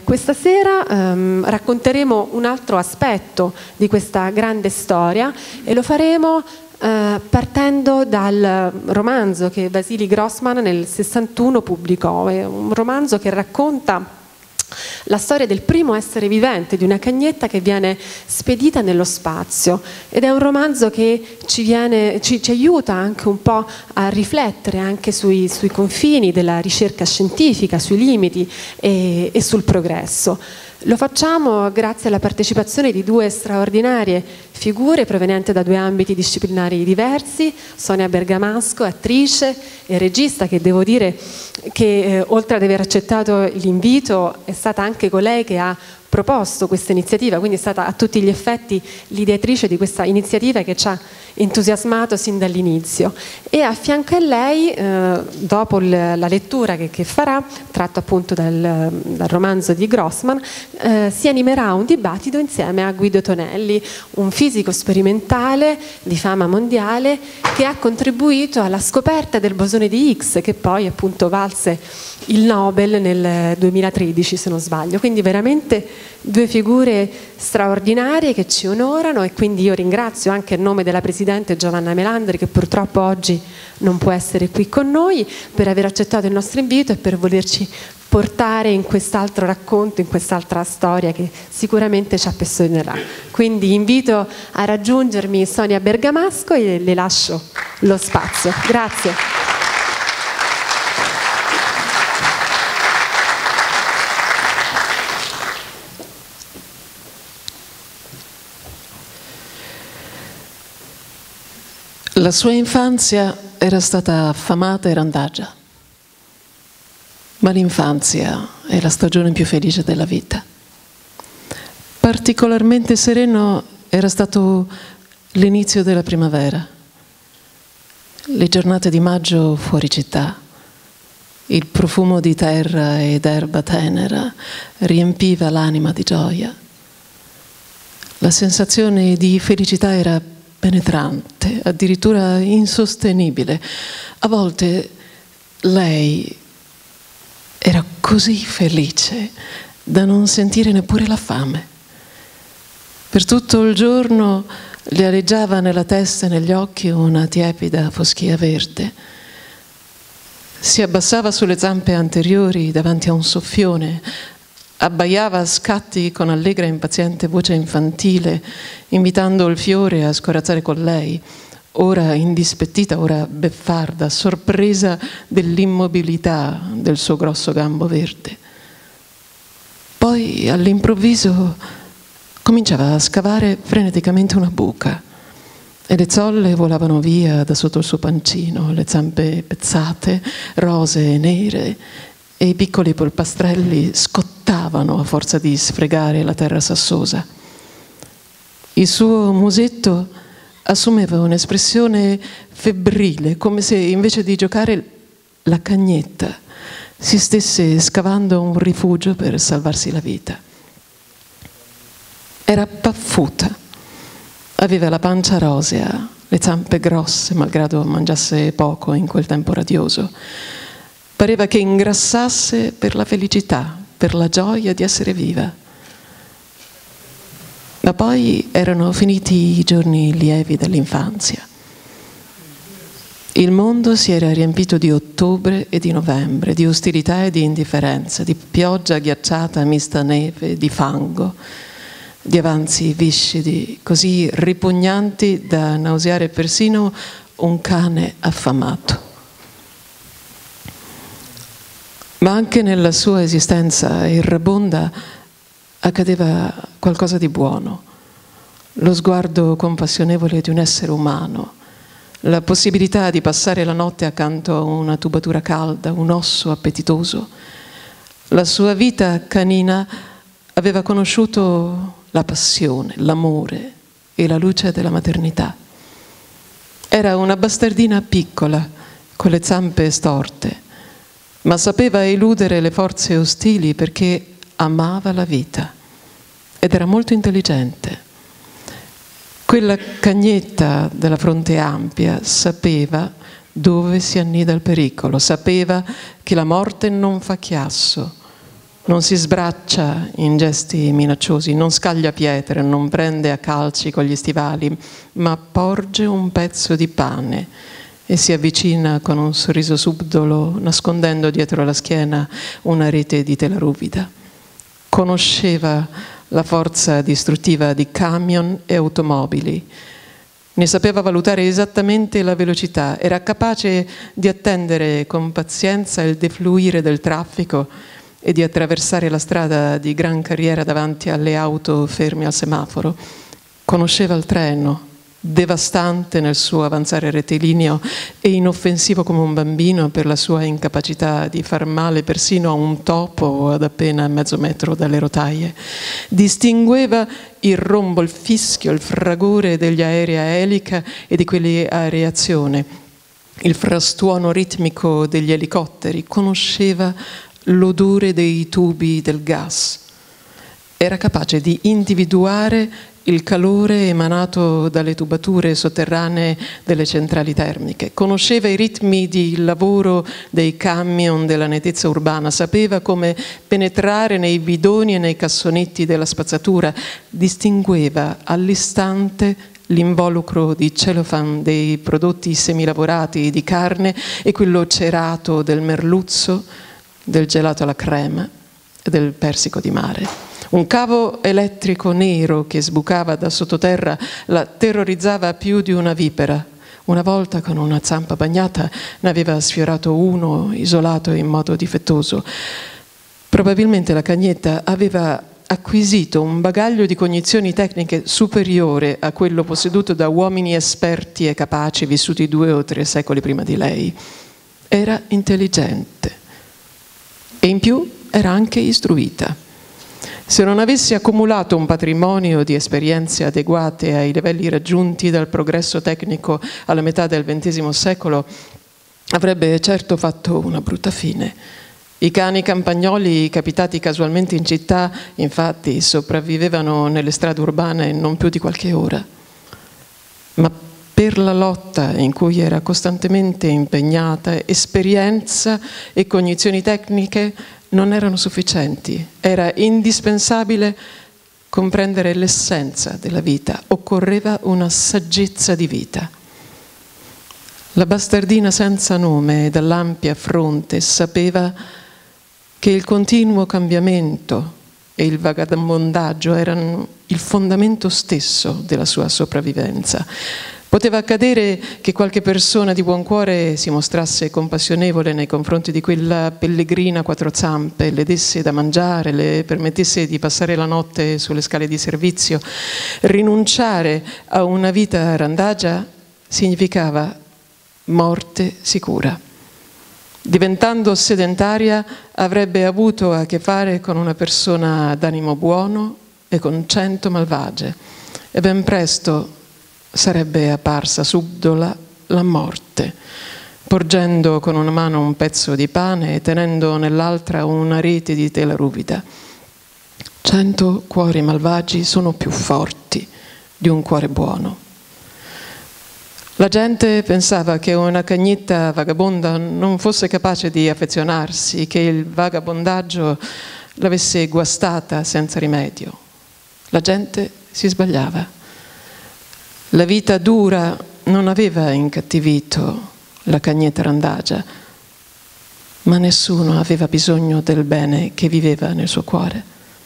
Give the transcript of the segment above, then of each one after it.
questa sera racconteremo un altro aspetto di questa grande storia e lo faremo partendo dal romanzo che Vasily Grossman nel 61 pubblicò. È un romanzo che racconta la storia del primo essere vivente, di una cagnetta che viene spedita nello spazio, ed è un romanzo che ci aiuta anche un po' a riflettere anche sui confini della ricerca scientifica, sui limiti e sul progresso. Lo facciamo grazie alla partecipazione di due straordinarie figure provenienti da due ambiti disciplinari diversi: Sonia Bergamasco, attrice e regista, che devo dire che oltre ad aver accettato l'invito è stata anche colei che ha proposto questa iniziativa, quindi è stata a tutti gli effetti l'ideatrice di questa iniziativa che ci ha entusiasmato sin dall'inizio. E a fianco a lei, dopo la lettura che farà, tratto appunto dal romanzo di Grossman, si animerà un dibattito insieme a Guido Tonelli, un fisico sperimentale di fama mondiale che ha contribuito alla scoperta del bosone di Higgs, che poi appunto valse il Nobel nel 2013, se non sbaglio. Quindi veramente due figure straordinarie che ci onorano, e quindi io ringrazio anche a nome della Presidente Giovanna Melandri, che purtroppo oggi non può essere qui con noi, per aver accettato il nostro invito e per volerci portare in quest'altro racconto, in quest'altra storia che sicuramente ci appassionerà. Quindi invito a raggiungermi Sonia Bergamasco e le lascio lo spazio. Grazie. La sua infanzia era stata affamata e randagia, ma l'infanzia è la stagione più felice della vita. Particolarmente sereno era stato l'inizio della primavera, le giornate di maggio fuori città, il profumo di terra ed erba tenera riempiva l'anima di gioia. La sensazione di felicità era penetrante, addirittura insostenibile. A volte lei era così felice da non sentire neppure la fame. Per tutto il giorno le aleggiava nella testa e negli occhi una tiepida foschia verde. Si abbassava sulle zampe anteriori davanti a un soffione, abbaiava a scatti con allegra e impaziente voce infantile, invitando il fiore a scorazzare con lei, ora indispettita, ora beffarda, sorpresa dell'immobilità del suo grosso gambo verde. Poi all'improvviso cominciava a scavare freneticamente una buca e le zolle volavano via da sotto il suo pancino, le zampe pezzate, rosee e nere, e i piccoli polpastrelli scottavano a forza di sfregare la terra sassosa. Il suo musetto assumeva un'espressione febbrile, come se invece di giocare la cagnetta si stesse scavando un rifugio per salvarsi la vita. Era paffuta, aveva la pancia rosea, le zampe grosse, malgrado mangiasse poco in quel tempo radioso. Pareva che ingrassasse per la felicità, per la gioia di essere viva. Ma poi erano finiti i giorni lievi dell'infanzia. Il mondo si era riempito di ottobre e di novembre, di ostilità e di indifferenza, di pioggia ghiacciata mista a neve, di fango, di avanzi viscidi, così ripugnanti da nauseare persino un cane affamato. Ma anche nella sua esistenza errabonda accadeva qualcosa di buono. Lo sguardo compassionevole di un essere umano, la possibilità di passare la notte accanto a una tubatura calda, un osso appetitoso. La sua vita canina aveva conosciuto la passione, l'amore e la luce della maternità. Era una bastardina piccola, con le zampe storte, ma sapeva eludere le forze ostili perché amava la vita ed era molto intelligente. Quella cagnetta della fronte ampia sapeva dove si annida il pericolo, sapeva che la morte non fa chiasso, Non si sbraccia in gesti minacciosi, non scaglia pietre, non prende a calci con gli stivali, ma porge un pezzo di pane e si avvicina con un sorriso subdolo, nascondendo dietro la schiena una rete di tela ruvida. Conosceva la forza distruttiva di camion e automobili, ne sapeva valutare esattamente la velocità, era capace di attendere con pazienza il defluire del traffico e di attraversare la strada di gran carriera davanti alle auto ferme al semaforo. Conosceva il treno, devastante nel suo avanzare rettilineo e inoffensivo come un bambino per la sua incapacità di far male persino a un topo ad appena mezzo metro dalle rotaie. Distingueva il rombo, il fischio, il fragore degli aerei a elica e di quelli a reazione, il frastuono ritmico degli elicotteri, conosceva l'odore dei tubi del gas. Era capace di individuare il calore emanato dalle tubature sotterranee delle centrali termiche. Conosceva i ritmi di lavoro dei camion della nettezza urbana, sapeva come penetrare nei bidoni e nei cassonetti della spazzatura, distingueva all'istante l'involucro di cellophane dei prodotti semilavorati di carne e quello cerato del merluzzo, del gelato alla crema e del persico di mare. Un cavo elettrico nero che sbucava da sottoterra la terrorizzava più di una vipera. Una volta, con una zampa bagnata, ne aveva sfiorato uno, isolato in modo difettoso. Probabilmente la cagnetta aveva acquisito un bagaglio di cognizioni tecniche superiore a quello posseduto da uomini esperti e capaci vissuti 2 o 3 secoli prima di lei. Era intelligente e in più era anche istruita. Se non avesse accumulato un patrimonio di esperienze adeguate ai livelli raggiunti dal progresso tecnico alla metà del XX secolo, avrebbe certo fatto una brutta fine. I cani campagnoli capitati casualmente in città, infatti, sopravvivevano nelle strade urbane non più di qualche ora. Ma per la lotta in cui era costantemente impegnata, esperienza e cognizioni tecniche non erano sufficienti. Era indispensabile comprendere l'essenza della vita. Occorreva una saggezza di vita. La bastardina senza nome dall'ampia fronte sapeva che il continuo cambiamento e il vagabondaggio erano il fondamento stesso della sua sopravvivenza. Poteva accadere che qualche persona di buon cuore si mostrasse compassionevole nei confronti di quella pellegrina a 4 zampe, le desse da mangiare, le permettesse di passare la notte sulle scale di servizio. Rinunciare a una vita randagia significava morte sicura. Diventando sedentaria avrebbe avuto a che fare con una persona d'animo buono e con 100 malvagie e ben presto sarebbe apparsa subdola la morte, porgendo con una mano un pezzo di pane e tenendo nell'altra una rete di tela ruvida. 100 cuori malvagi sono più forti di un cuore buono. La gente pensava che una cagnetta vagabonda non fosse capace di affezionarsi, che il vagabondaggio l'avesse guastata senza rimedio. La gente si sbagliava. La vita dura non aveva incattivito la cagnetta randagia, ma nessuno aveva bisogno del bene che viveva nel suo cuore.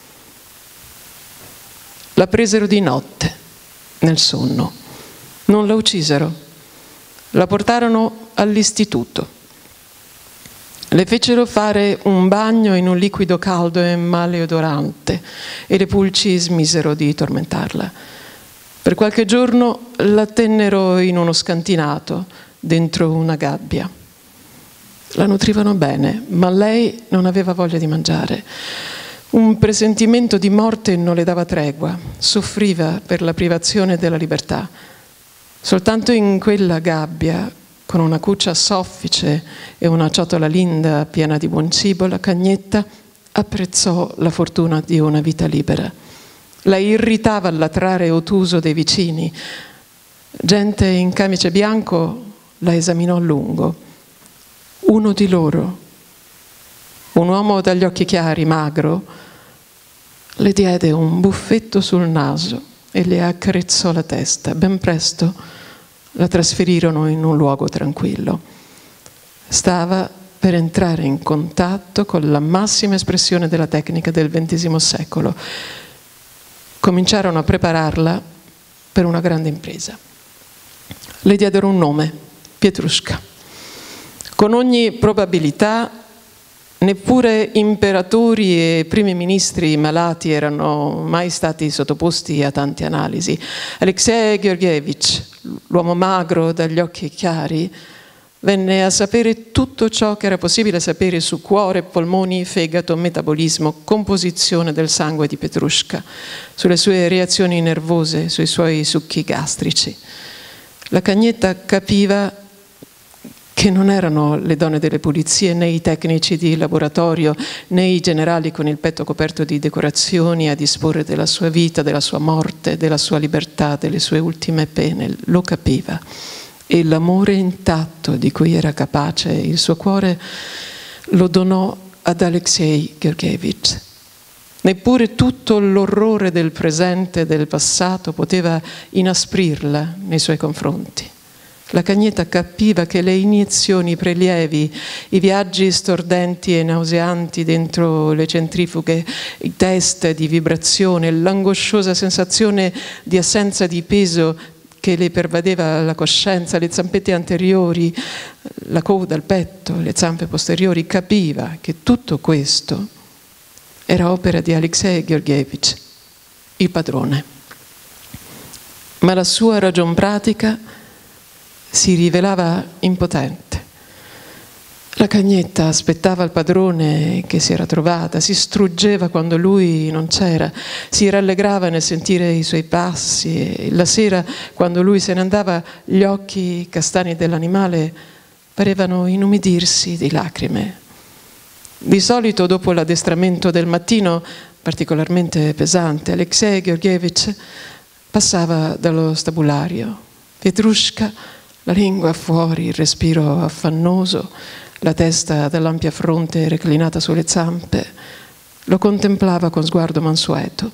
La presero di notte, nel sonno. Non la uccisero. La portarono all'istituto. Le fecero fare un bagno in un liquido caldo e maleodorante e le pulci smisero di tormentarla. Per qualche giorno la tennero in uno scantinato, dentro una gabbia. La nutrivano bene, ma lei non aveva voglia di mangiare. Un presentimento di morte non le dava tregua, soffriva per la privazione della libertà. Soltanto in quella gabbia, con una cuccia soffice e una ciotola linda piena di buon cibo, la cagnetta apprezzò la fortuna di una vita libera. La irritava il latrare ottuso dei vicini. Gente in camice bianco la esaminò a lungo. Uno di loro, Un uomo dagli occhi chiari, magro, le diede un buffetto sul naso e le accarezzò la testa. Ben presto la trasferirono in un luogo tranquillo. Stava per entrare in contatto con la massima espressione della tecnica del XX secolo. Cominciarono a prepararla per una grande impresa. Le diedero un nome, Pietruška. Con ogni probabilità neppure imperatori e primi ministri malati erano mai stati sottoposti a tante analisi. Alexei Georgievich, l'uomo magro dagli occhi chiari, venne a sapere tutto ciò che era possibile sapere su cuore, polmoni, fegato, metabolismo, composizione del sangue di Pietruška, sulle sue reazioni nervose, sui suoi succhi gastrici. La Cagnetta capiva che non erano le donne delle pulizie, né i tecnici di laboratorio, né i generali con il petto coperto di decorazioni a disporre della sua vita, della sua morte, della sua libertà, delle sue ultime pene. Lo capiva. E l'amore intatto di cui era capace il suo cuore lo donò ad Alexei Georgievich. Neppure tutto l'orrore del presente e del passato poteva inasprirla nei suoi confronti. La Cagnetta capiva che le iniezioni, i prelievi, i viaggi stordenti e nauseanti dentro le centrifughe, i test di vibrazione, l'angosciosa sensazione di assenza di peso che le pervadeva la coscienza, le zampette anteriori, la coda, il petto, le zampe posteriori, capiva che tutto questo era opera di Alexei Georgievich, il padrone. Ma la sua ragion pratica si rivelava impotente. La Cagnetta aspettava il padrone che si era trovata, si struggeva quando lui non c'era, si rallegrava nel sentire i suoi passi e la sera, quando lui se ne andava, gli occhi castani dell'animale parevano inumidirsi di lacrime. Di solito, dopo l'addestramento del mattino, particolarmente pesante, Alexei Georgievich passava dallo stabulario. Pietruška, la lingua fuori, il respiro affannoso, la testa dall'ampia fronte reclinata sulle zampe, lo contemplava con sguardo mansueto.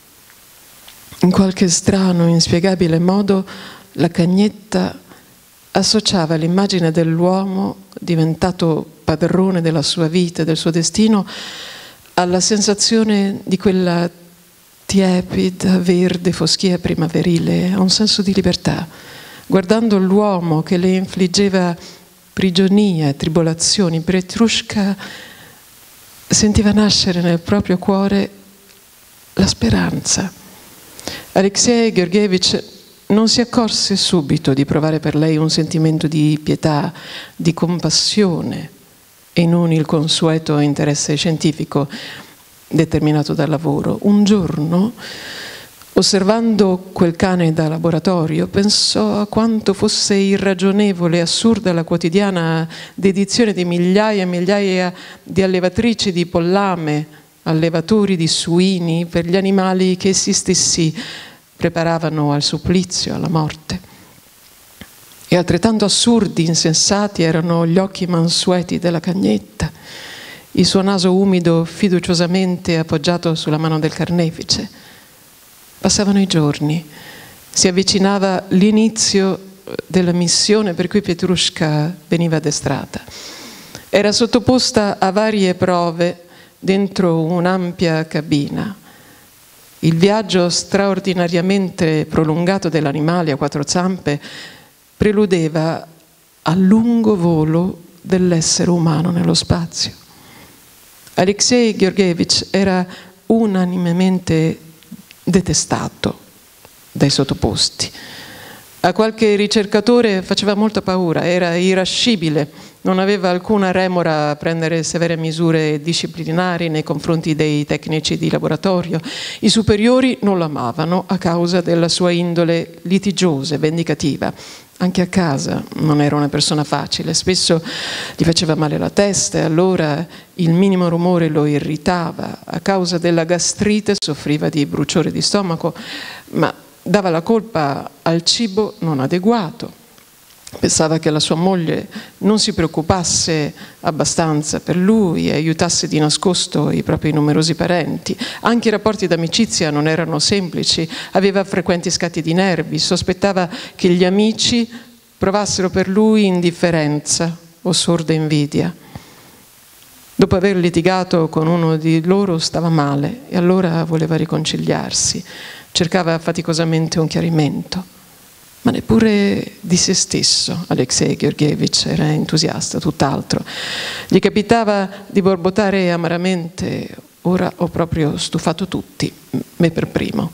In qualche strano, inspiegabile modo, la Cagnetta associava l'immagine dell'uomo diventato padrone della sua vita e del suo destino alla sensazione di quella tiepida, verde foschia primaverile, a un senso di libertà. Guardando l'uomo che le infliggeva prigionia e tribolazioni, Pietruška sentiva nascere nel proprio cuore la speranza. Alexei Georgievich non si accorse subito di provare per lei un sentimento di pietà, di compassione e non il consueto interesse scientifico determinato dal lavoro. Un giorno, osservando quel cane da laboratorio, pensò a quanto fosse irragionevole e assurda la quotidiana dedizione di migliaia e migliaia di allevatrici di pollame, allevatori di suini, per gli animali che essi stessi preparavano al supplizio, alla morte. E altrettanto assurdi, insensati erano gli occhi mansueti della Cagnetta, il suo naso umido fiduciosamente appoggiato sulla mano del carnefice. Passavano i giorni, si avvicinava l'inizio della missione per cui Pietruška veniva addestrata. Era sottoposta a varie prove dentro un'ampia cabina. Il viaggio straordinariamente prolungato dell'animale a quattro zampe preludeva al lungo volo dell'essere umano nello spazio. Alexei Georgievich era unanimemente detestato dai sottoposti. A qualche ricercatore faceva molta paura, era irascibile, non aveva alcuna remora a prendere severe misure disciplinari nei confronti dei tecnici di laboratorio. I superiori non lo amavano a causa della sua indole litigiosa e vendicativa. Anche a casa non era una persona facile, spesso gli faceva male la testa e allora il minimo rumore lo irritava. A causa della gastrite soffriva di bruciore di stomaco, ma dava la colpa al cibo non adeguato. Pensava che la sua moglie non si preoccupasse abbastanza per lui e aiutasse di nascosto i propri numerosi parenti. Anche i rapporti d'amicizia non erano semplici, aveva frequenti scatti di nervi, sospettava che gli amici provassero per lui indifferenza o sorda invidia. Dopo aver litigato con uno di loro stava male e allora voleva riconciliarsi, cercava faticosamente un chiarimento. Ma neppure di se stesso Alexei Georgievich era entusiasta, tutt'altro. Gli capitava di borbottare amaramente: ora ho proprio stufato tutti, me per primo.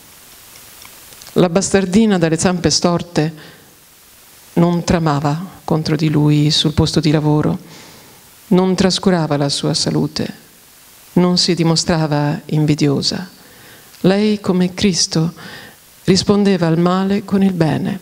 La bastardina dalle zampe storte non tramava contro di lui sul posto di lavoro, non trascurava la sua salute, non si dimostrava invidiosa. Lei, come Cristo, rispondeva al male con il bene.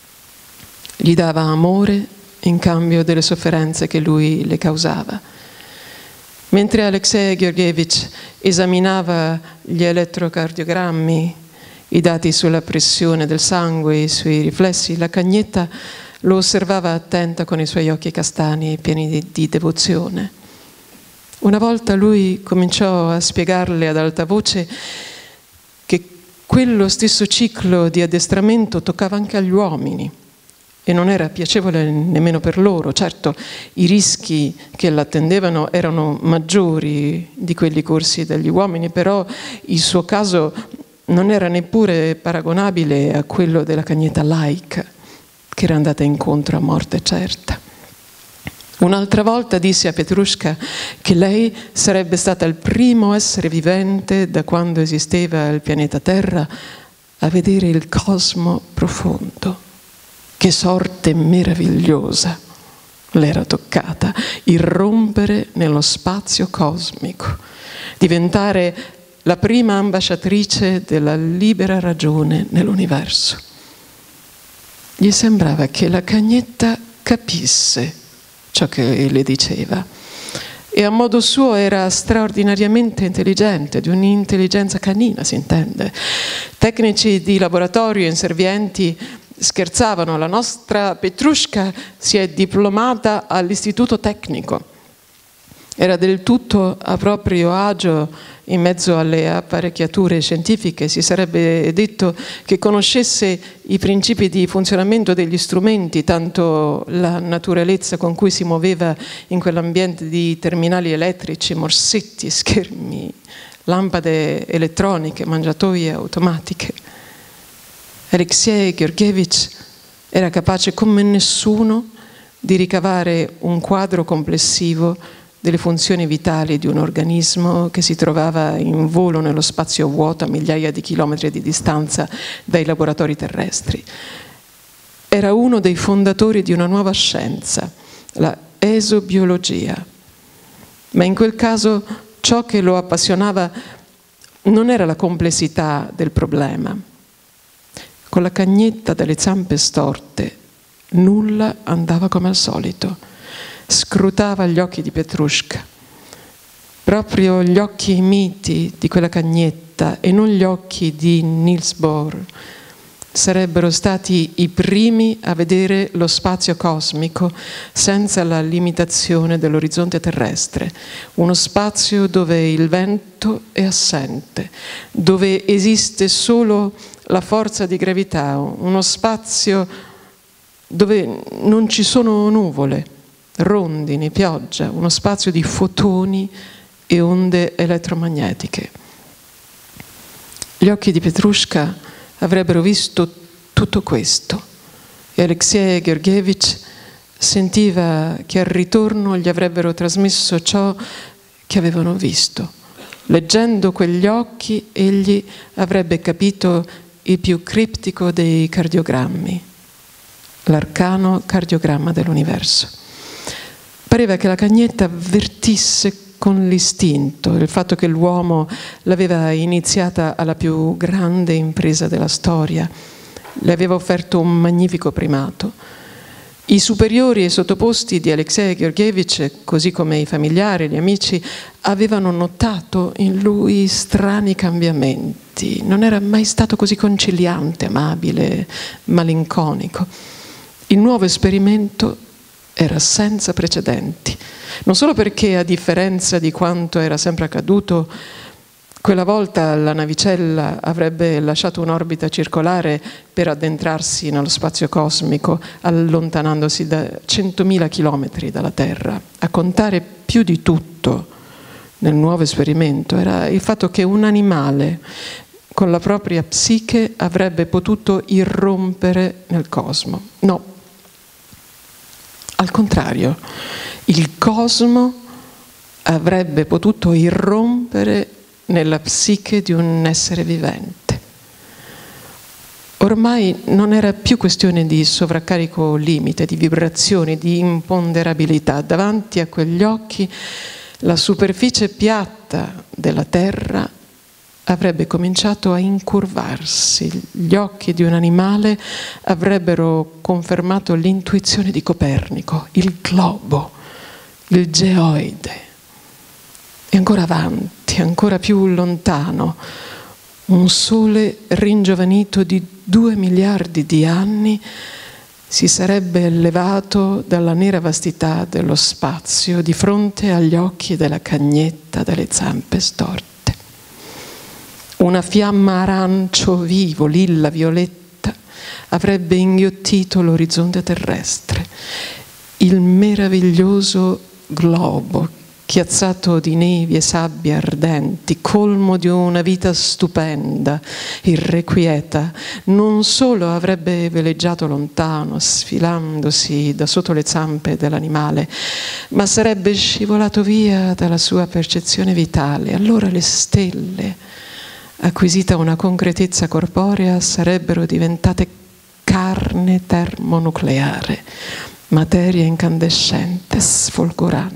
Gli dava amore in cambio delle sofferenze che lui le causava. Mentre Alexei Georgievich esaminava gli elettrocardiogrammi, i dati sulla pressione del sangue e sui riflessi, la Cagnetta lo osservava attenta con i suoi occhi castani pieni di devozione. Una volta lui cominciò a spiegarle ad alta voce che quello stesso ciclo di addestramento toccava anche agli uomini e non era piacevole nemmeno per loro. Certo, i rischi che l'attendevano erano maggiori di quelli corsi dagli uomini, però il suo caso non era neppure paragonabile a quello della Cagnetta laica, che era andata incontro a morte certa. Un'altra volta disse a Petrushka che lei sarebbe stata il primo essere vivente da quando esisteva il pianeta Terra a vedere il cosmo profondo. Che sorte meravigliosa le era toccata, irrompere nello spazio cosmico, diventare la prima ambasciatrice della libera ragione nell'universo. Gli sembrava che la Cagnetta capisse ciò che le diceva e a modo suo era straordinariamente intelligente, di un'intelligenza canina, si intende. Tecnici di laboratorio inservienti scherzavano: la nostra Petrushka si è diplomata all'istituto tecnico. Era del tutto a proprio agio in mezzo alle apparecchiature scientifiche. Si sarebbe detto che conoscesse i principi di funzionamento degli strumenti, tanto la naturalezza con cui si muoveva in quell'ambiente di terminali elettrici, morsetti, schermi, lampade elettroniche, mangiatoie automatiche. Alexei Georgievich era capace come nessuno di ricavare un quadro complessivo delle funzioni vitali di un organismo che si trovava in volo nello spazio vuoto a migliaia di chilometri di distanza dai laboratori terrestri. Era uno dei fondatori di una nuova scienza, la esobiologia. Ma in quel caso ciò che lo appassionava non era la complessità del problema. Con la Cagnetta dalle zampe storte nulla andava come al solito. Scrutava gli occhi di Petrushka, proprio gli occhi miti di quella Cagnetta e non gli occhi di Niels Bohr. Sarebbero stati i primi a vedere lo spazio cosmico senza la limitazione dell'orizzonte terrestre, uno spazio dove il vento è assente, dove esiste solo la forza di gravità, uno spazio dove non ci sono nuvole, rondini, pioggia, uno spazio di fotoni e onde elettromagnetiche. Gli occhi di Petrushka avrebbero visto tutto questo e Alexei Georgievich sentiva che al ritorno gli avrebbero trasmesso ciò che avevano visto. Leggendo quegli occhi egli avrebbe capito il più criptico dei cardiogrammi, l'arcano cardiogramma dell'universo. Pareva che la Cagnetta avvertisse con l'istinto il fatto che l'uomo l'aveva iniziata alla più grande impresa della storia, le aveva offerto un magnifico primato. I superiori e sottoposti di Alexei Georgievich, così come i familiari e gli amici, avevano notato in lui strani cambiamenti. Non era mai stato così conciliante, amabile, malinconico. Il nuovo esperimento era senza precedenti, non solo perché, a differenza di quanto era sempre accaduto, quella volta la navicella avrebbe lasciato un'orbita circolare per addentrarsi nello spazio cosmico, allontanandosi da 100.000 chilometri dalla Terra. A contare più di tutto nel nuovo esperimento era il fatto che un animale con la propria psiche avrebbe potuto irrompere nel cosmo. No, al contrario, il cosmo avrebbe potuto irrompere nella psiche di un essere vivente. Ormai non era più questione di sovraccarico limite, di vibrazioni, di imponderabilità. Davanti a quegli occhi la superficie piatta della Terra avrebbe cominciato a incurvarsi. Gli occhi di un animale avrebbero confermato l'intuizione di Copernico, il globo, il geoide. E ancora avanti, ancora più lontano, un sole ringiovanito di 2 miliardi di anni si sarebbe elevato dalla nera vastità dello spazio di fronte agli occhi della cagnetta dalle zampe storte. Una fiamma arancio vivo, lilla, violetta, avrebbe inghiottito l'orizzonte terrestre. Il meraviglioso globo, chiazzato di nevi e sabbie ardenti, colmo di una vita stupenda, irrequieta, non solo avrebbe veleggiato lontano, sfilandosi da sotto le zampe dell'animale, ma sarebbe scivolato via dalla sua percezione vitale. Allora le stelle, acquisita una concretezza corporea, sarebbero diventate carne termonucleare, materia incandescente, sfolgorante.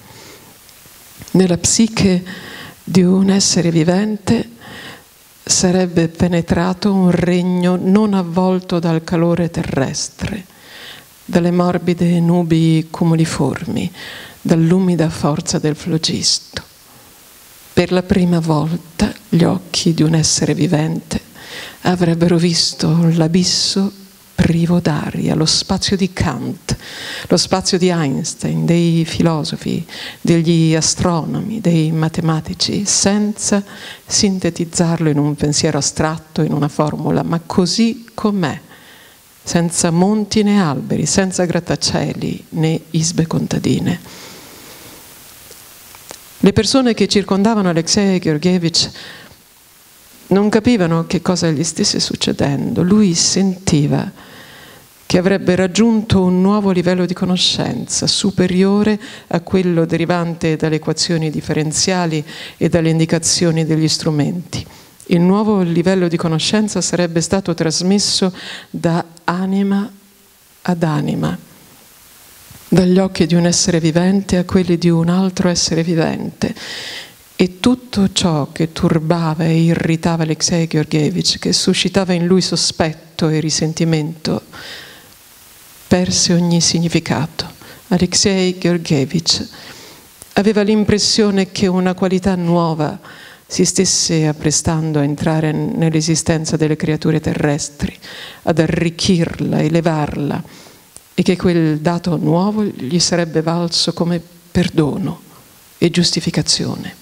Nella psiche di un essere vivente sarebbe penetrato un regno non avvolto dal calore terrestre, dalle morbide nubi cumuliformi, dall'umida forza del flogisto. Per la prima volta gli occhi di un essere vivente avrebbero visto l'abisso privo d'aria, lo spazio di Kant, lo spazio di Einstein, dei filosofi, degli astronomi, dei matematici, senza sintetizzarlo in un pensiero astratto, in una formula, ma così com'è, senza monti né alberi, senza grattacieli né isbe contadine. Le persone che circondavano Alexei Georgievich non capivano che cosa gli stesse succedendo. Lui sentiva che avrebbe raggiunto un nuovo livello di conoscenza, superiore a quello derivante dalle equazioni differenziali e dalle indicazioni degli strumenti. Il nuovo livello di conoscenza sarebbe stato trasmesso da anima ad anima, dagli occhi di un essere vivente a quelli di un altro essere vivente. E tutto ciò che turbava e irritava Alexei Georgievich, che suscitava in lui sospetto e risentimento, perse ogni significato. Alexei Georgievich aveva l'impressione che una qualità nuova si stesse apprestando a entrare nell'esistenza delle creature terrestri, ad arricchirla, elevarla, e che quel dato nuovo gli sarebbe valso come perdono e giustificazione.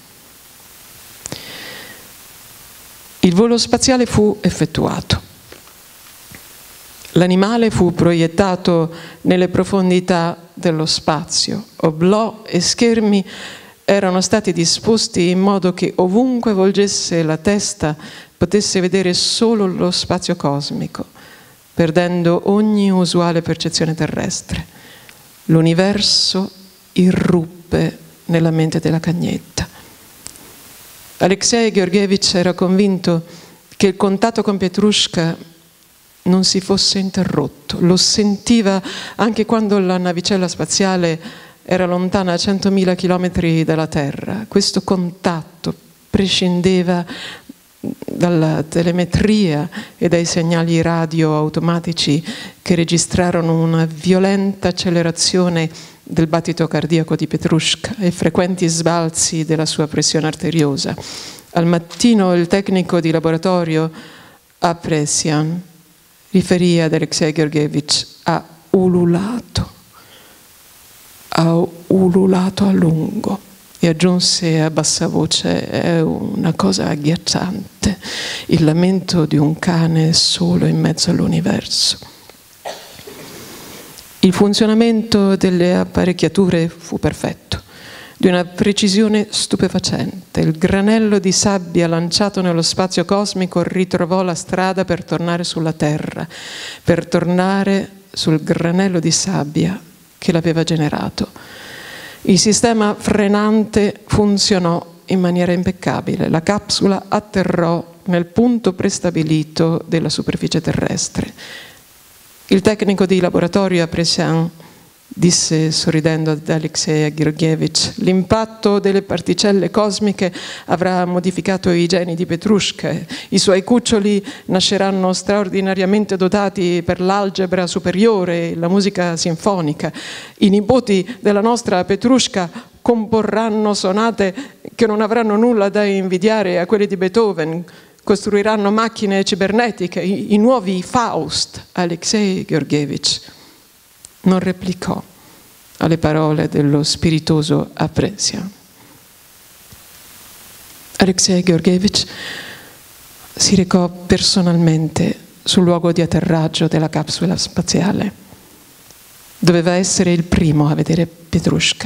Il volo spaziale fu effettuato. L'animale fu proiettato nelle profondità dello spazio. Oblò e schermi erano stati disposti in modo che ovunque volgesse la testa potesse vedere solo lo spazio cosmico, perdendo ogni usuale percezione terrestre. L'universo irruppe nella mente della cagnetta. Alexei Georgievich era convinto che il contatto con Petrushka non si fosse interrotto. Lo sentiva anche quando la navicella spaziale era lontana a 100.000 chilometri dalla Terra. Questo contatto prescindeva dalla telemetria e dai segnali radio automatici che registrarono una violenta accelerazione del battito cardiaco di Petrushka e frequenti sbalzi della sua pressione arteriosa. Al mattino il tecnico di laboratorio Apresian riferì ad Alexei Georgievich: ha ululato a lungo e aggiunse a bassa voce: è una cosa agghiacciante, il lamento di un cane solo in mezzo all'universo. Il funzionamento delle apparecchiature fu perfetto, di una precisione stupefacente. Il granello di sabbia lanciato nello spazio cosmico ritrovò la strada per tornare sulla Terra, per tornare sul granello di sabbia che l'aveva generato. Il sistema frenante funzionò in maniera impeccabile. La capsula atterrò nel punto prestabilito della superficie terrestre. Il tecnico di laboratorio a Presian disse sorridendo ad Alexei Georgievich: l'impatto delle particelle cosmiche avrà modificato i geni di Petrushka, i suoi cuccioli nasceranno straordinariamente dotati per l'algebra superiore e la musica sinfonica, i nipoti della nostra Petrushka comporranno sonate che non avranno nulla da invidiare a quelle di Beethoven, costruiranno macchine cibernetiche, i nuovi Faust. Alexei Georgievich non replicò alle parole dello spiritoso Apresian. Alexei Georgievich si recò personalmente sul luogo di atterraggio della capsula spaziale. Doveva essere il primo a vedere Petrushka.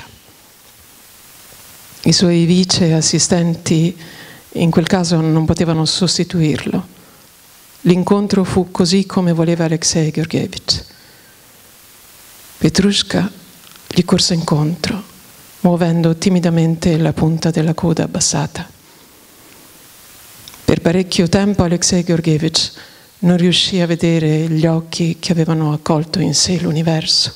I suoi vice assistenti in quel caso non potevano sostituirlo. L'incontro fu così come voleva Alexei Georgievich. Petrushka gli corse incontro, muovendo timidamente la punta della coda abbassata. Per parecchio tempo Alexei Georgievich non riuscì a vedere gli occhi che avevano accolto in sé l'universo.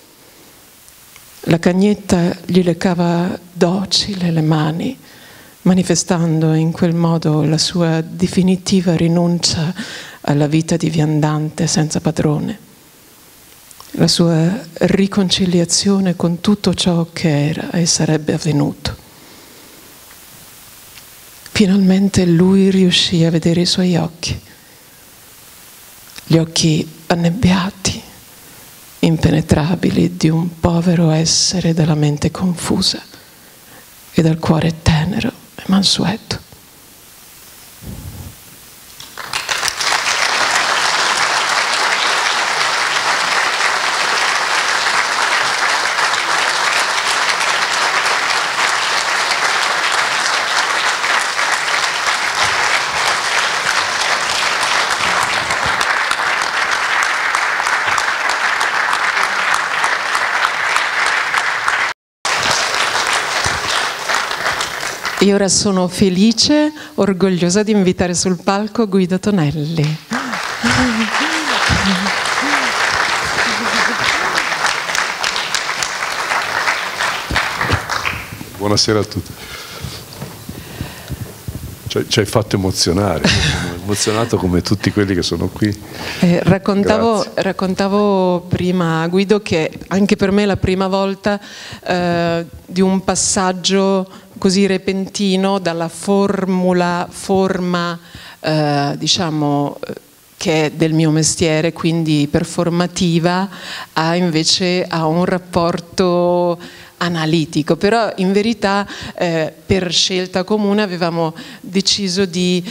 La cagnetta gli leccava docile le mani, manifestando in quel modo la sua definitiva rinuncia alla vita di viandante senza padrone, la sua riconciliazione con tutto ciò che era e sarebbe avvenuto. Finalmente lui riuscì a vedere i suoi occhi, gli occhi annebbiati, impenetrabili di un povero essere dalla mente confusa e dal cuore tenero e mansueto. E ora sono felice, orgogliosa di invitare sul palco Guido Tonelli. Buonasera a tutti. Ci hai fatto emozionare, emozionato come tutti quelli che sono qui. Raccontavo prima a Guido che anche per me è la prima volta di un passaggio così repentino dalla forma diciamo che è del mio mestiere, quindi performativa, invece a un rapporto analitico. Però in verità per scelta comune avevamo deciso di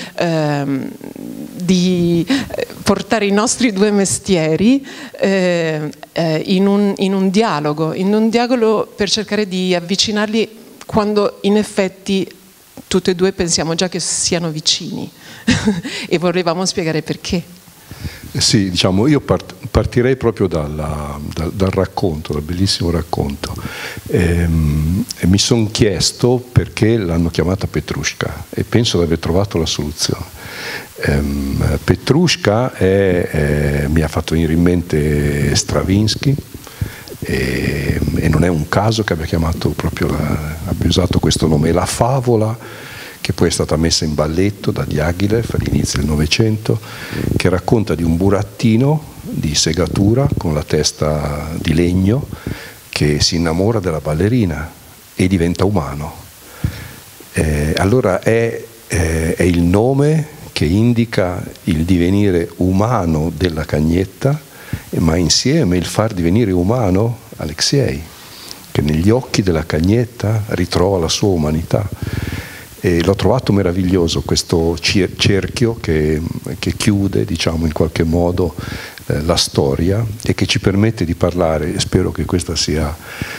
portare i nostri due mestieri in un dialogo per cercare di avvicinarli quando in effetti tutti e due pensiamo già che siano vicini e volevamo spiegare perché. Sì, diciamo, io partirei proprio dal racconto, dal bellissimo racconto. E mi sono chiesto perché l'hanno chiamata Petrushka e penso di aver trovato la soluzione. Petrushka mi ha fatto venire in mente Stravinsky, e non è un caso che abbia usato questo nome. La favola che poi è stata messa in balletto da Diaghilev all'inizio del Novecento, che racconta di un burattino di segatura con la testa di legno che si innamora della ballerina e diventa umano. Allora è il nome che indica il divenire umano della cagnetta ma insieme il far divenire umano Alexei, che negli occhi della cagnetta ritrova la sua umanità. E l'ho trovato meraviglioso questo cerchio che chiude, diciamo, in qualche modo la storia e che ci permette di parlare, e spero che questa sia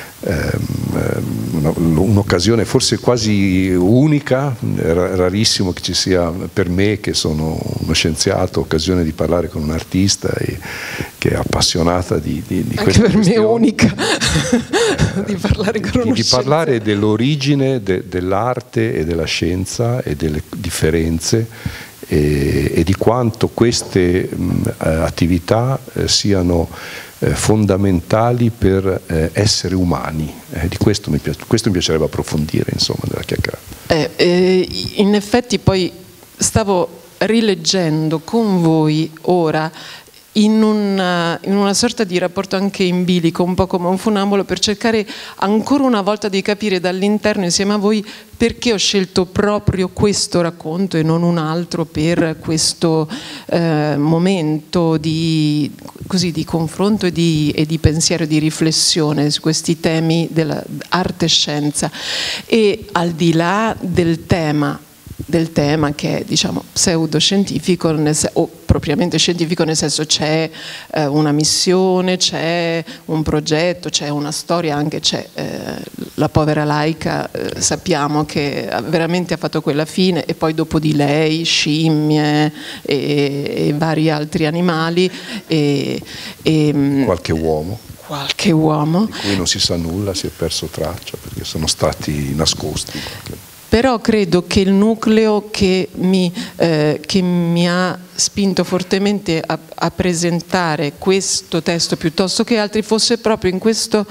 un'occasione forse quasi unica, rarissimo che ci sia per me, che sono uno scienziato, occasione di parlare con un artista e che è appassionata di anche questa per questione. Me è unica di parlare con uno di parlare dell'origine dell'arte e della scienza e delle differenze e di quanto queste attività siano fondamentali per essere umani. Di questo mi piacerebbe approfondire, insomma, nella chiacchierata. In effetti poi stavo rileggendo con voi ora in una sorta di rapporto anche in bilico, un po' come un funambolo, per cercare ancora una volta di capire dall'interno insieme a voi perché ho scelto proprio questo racconto e non un altro per questo momento di confronto e di pensiero, di riflessione su questi temi dell'arte e scienza. E al di là del tema che è, diciamo, pseudoscientifico o propriamente scientifico, nel senso c'è una missione, c'è un progetto, c'è una storia, anche c'è la povera Laika, sappiamo che veramente ha fatto quella fine, e poi dopo di lei scimmie e vari altri animali e qualche uomo di cui non si sa nulla, si è perso traccia perché sono stati nascosti. Però credo che il nucleo che mi ha spinto fortemente a presentare questo testo piuttosto che altri fosse proprio in questa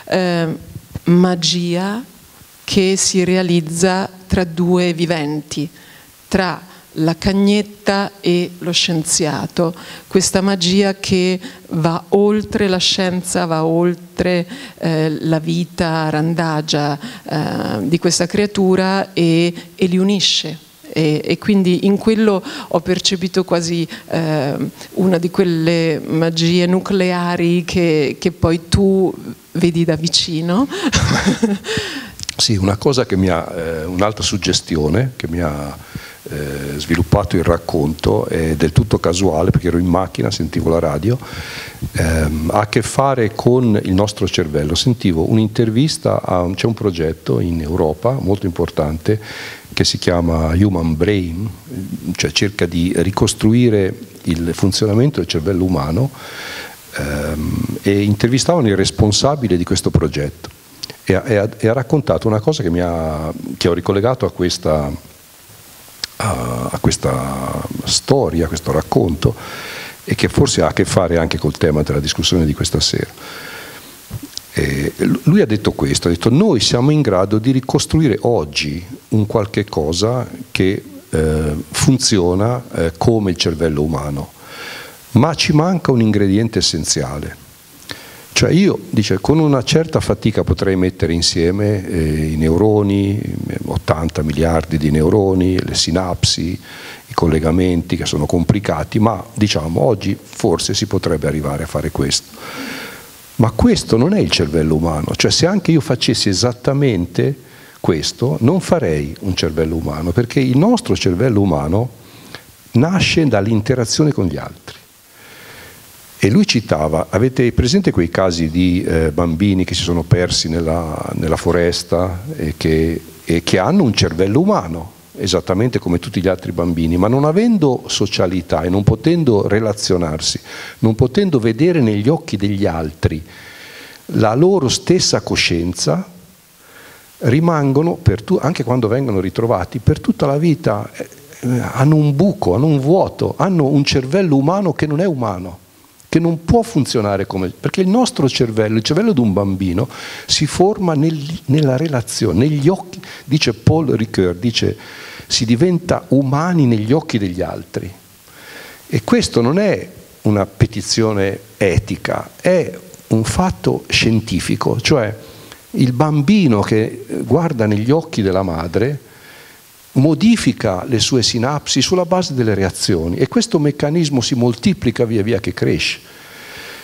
magia che si realizza tra due viventi, tra la cagnetta e lo scienziato, questa magia che va oltre la scienza, va oltre la vita randagia di questa creatura e li unisce. E quindi in quello ho percepito quasi una di quelle magie nucleari che poi tu vedi da vicino. Sì, una cosa che un'altra suggestione che mi ha sviluppato il racconto è del tutto casuale, perché ero in macchina, sentivo la radio, ha a che fare con il nostro cervello. Sentivo un'intervista c'è un progetto in Europa molto importante che si chiama Human Brain, cioè cerca di ricostruire il funzionamento del cervello umano, e intervistavano il responsabile di questo progetto e ha raccontato una cosa che ho ricollegato a questa storia, a questo racconto, e che forse ha a che fare anche col tema della discussione di questa sera. Lui ha detto questo, ha detto: noi siamo in grado di ricostruire oggi un qualche cosa che funziona come il cervello umano, ma ci manca un ingrediente essenziale. Cioè io, dice, con una certa fatica potrei mettere insieme i neuroni, 80 miliardi di neuroni, le sinapsi, i collegamenti che sono complicati, ma diciamo oggi forse si potrebbe arrivare a fare questo. Ma questo non è il cervello umano, cioè se anche io facessi esattamente questo non farei un cervello umano, perché il nostro cervello umano nasce dall'interazione con gli altri. E lui citava, avete presente quei casi di bambini che si sono persi nella foresta e che hanno un cervello umano, esattamente come tutti gli altri bambini, ma non avendo socialità e non potendo relazionarsi, non potendo vedere negli occhi degli altri la loro stessa coscienza, rimangono, anche quando vengono ritrovati, per tutta la vita hanno un buco, hanno un vuoto, hanno un cervello umano che non è umano, che non può funzionare perché il nostro cervello, il cervello di un bambino, si forma nella relazione, negli occhi, dice Paul Ricoeur, dice si diventa umani negli occhi degli altri. E questo non è una petizione etica, è un fatto scientifico, cioè il bambino che guarda negli occhi della madre modifica le sue sinapsi sulla base delle reazioni, e questo meccanismo si moltiplica via via che cresce.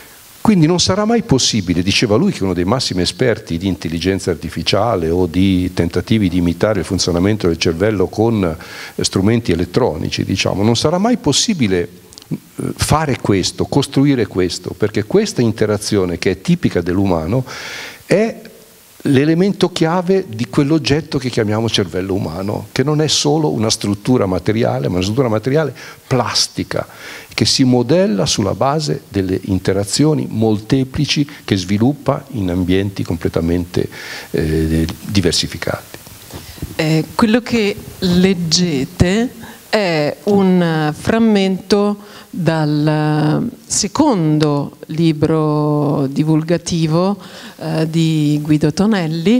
Quindi non sarà mai possibile, diceva lui che è uno dei massimi esperti di intelligenza artificiale o di tentativi di imitare il funzionamento del cervello con strumenti elettronici, diciamo, non sarà mai possibile fare questo, costruire questo, perché questa interazione che è tipica dell'umano è l'elemento chiave di quell'oggetto che chiamiamo cervello umano, che non è solo una struttura materiale, ma una struttura materiale plastica, che si modella sulla base delle interazioni molteplici che sviluppa in ambienti completamente diversificati. Quello che leggete è un frammento dal secondo libro divulgativo di Guido Tonelli,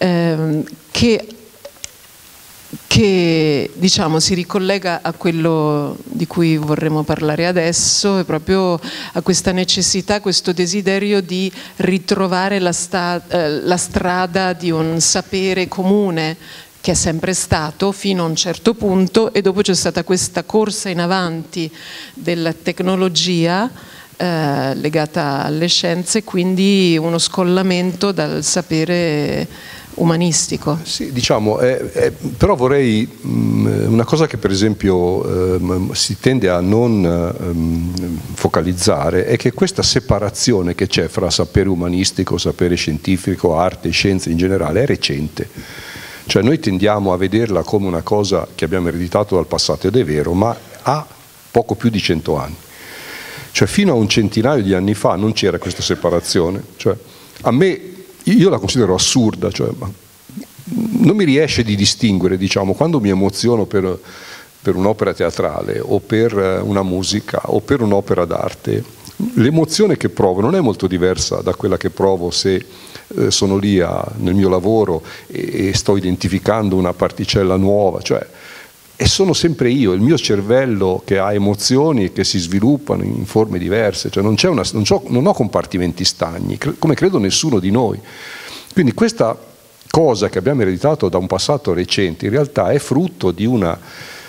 che diciamo si ricollega a quello di cui vorremmo parlare adesso, e proprio a questa necessità, questo desiderio di ritrovare la strada di un sapere comune che è sempre stato fino a un certo punto, e dopo c'è stata questa corsa in avanti della tecnologia legata alle scienze, quindi uno scollamento dal sapere umanistico. Sì, diciamo, però vorrei una cosa che per esempio si tende a non focalizzare è che questa separazione che c'è fra sapere umanistico, sapere scientifico, arte, scienze in generale è recente. Cioè noi tendiamo a vederla come una cosa che abbiamo ereditato dal passato, ed è vero, ma ha poco più di 100 anni. Cioè fino a un centinaio di anni fa non c'era questa separazione. Cioè, a me, io la considero assurda, cioè, non mi riesce di distinguere, diciamo, quando mi emoziono per un'opera teatrale o per una musica o per un'opera d'arte, l'emozione che provo non è molto diversa da quella che provo se sono lì nel mio lavoro e sto identificando una particella nuova, cioè, e sono sempre io, il mio cervello che ha emozioni che si sviluppano in forme diverse, cioè non ho compartimenti stagni, come credo nessuno di noi. Quindi questa cosa che abbiamo ereditato da un passato recente in realtà è frutto di una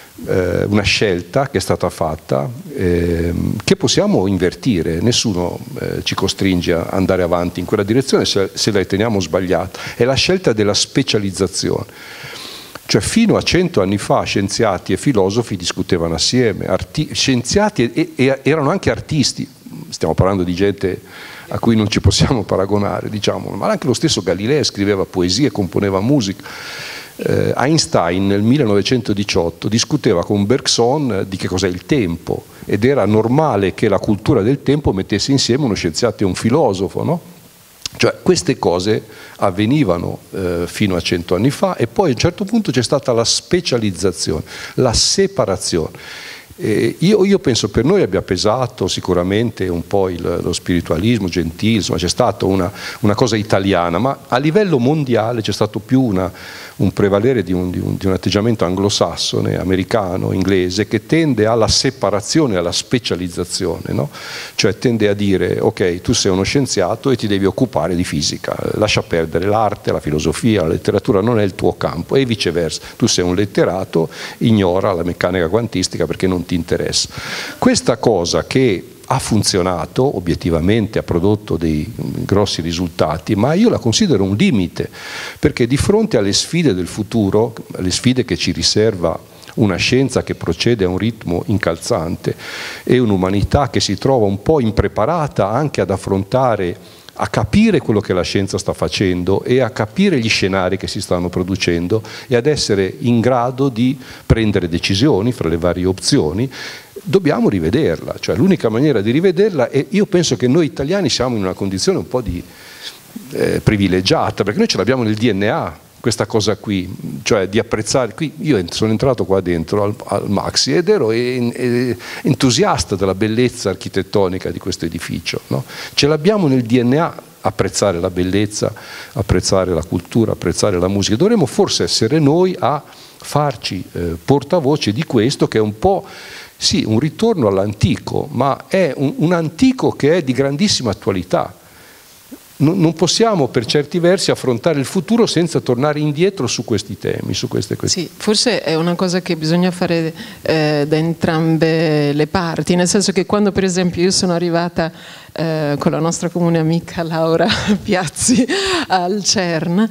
scelta che è stata fatta, che possiamo invertire, nessuno ci costringe a andare avanti in quella direzione se la riteniamo sbagliata. È la scelta della specializzazione. Cioè fino a 100 anni fa scienziati e filosofi discutevano assieme, scienziati erano anche artisti, stiamo parlando di gente a cui non ci possiamo paragonare, diciamo, ma anche lo stesso Galileo scriveva poesie, componeva musica. Einstein nel 1918 discuteva con Bergson di che cos'è il tempo, ed era normale che la cultura del tempo mettesse insieme uno scienziato e un filosofo, no? Cioè queste cose avvenivano fino a 100 anni fa, e poi a un certo punto c'è stata la specializzazione, la separazione. Io penso per noi abbia pesato sicuramente un po' lo spiritualismo gentile, insomma c'è stata una cosa italiana, ma a livello mondiale c'è stato più un prevalere di un atteggiamento anglosassone, americano, inglese, che tende alla separazione, alla specializzazione, no? Cioè tende a dire ok, tu sei uno scienziato e ti devi occupare di fisica, lascia perdere l'arte, la filosofia, la letteratura, non è il tuo campo, e viceversa, tu sei un letterato, ignora la meccanica quantistica perché non ti interessa. Questa cosa che ha funzionato, obiettivamente ha prodotto dei grossi risultati, ma io la considero un limite, perché di fronte alle sfide del futuro, alle sfide che ci riserva una scienza che procede a un ritmo incalzante e un'umanità che si trova un po' impreparata anche ad affrontare, a capire quello che la scienza sta facendo e a capire gli scenari che si stanno producendo e ad essere in grado di prendere decisioni fra le varie opzioni, dobbiamo rivederla. Cioè l'unica maniera di rivederla, e io penso che noi italiani siamo in una condizione un po' privilegiata, perché noi ce l'abbiamo nel DNA, questa cosa qui, cioè di apprezzare. Qui io sono entrato qua dentro al Maxi ed ero entusiasta della bellezza architettonica di questo edificio, no? Ce l'abbiamo nel DNA, apprezzare la bellezza, apprezzare la cultura, apprezzare la musica. Dovremmo forse essere noi a farci portavoce di questo, che è un po' sì, un ritorno all'antico, ma è un antico che è di grandissima attualità. non possiamo per certi versi affrontare il futuro senza tornare indietro su questi temi, su queste questioni. Sì, forse è una cosa che bisogna fare da entrambe le parti, nel senso che quando per esempio io sono arrivata con la nostra comune amica Laura Piazzi al CERN,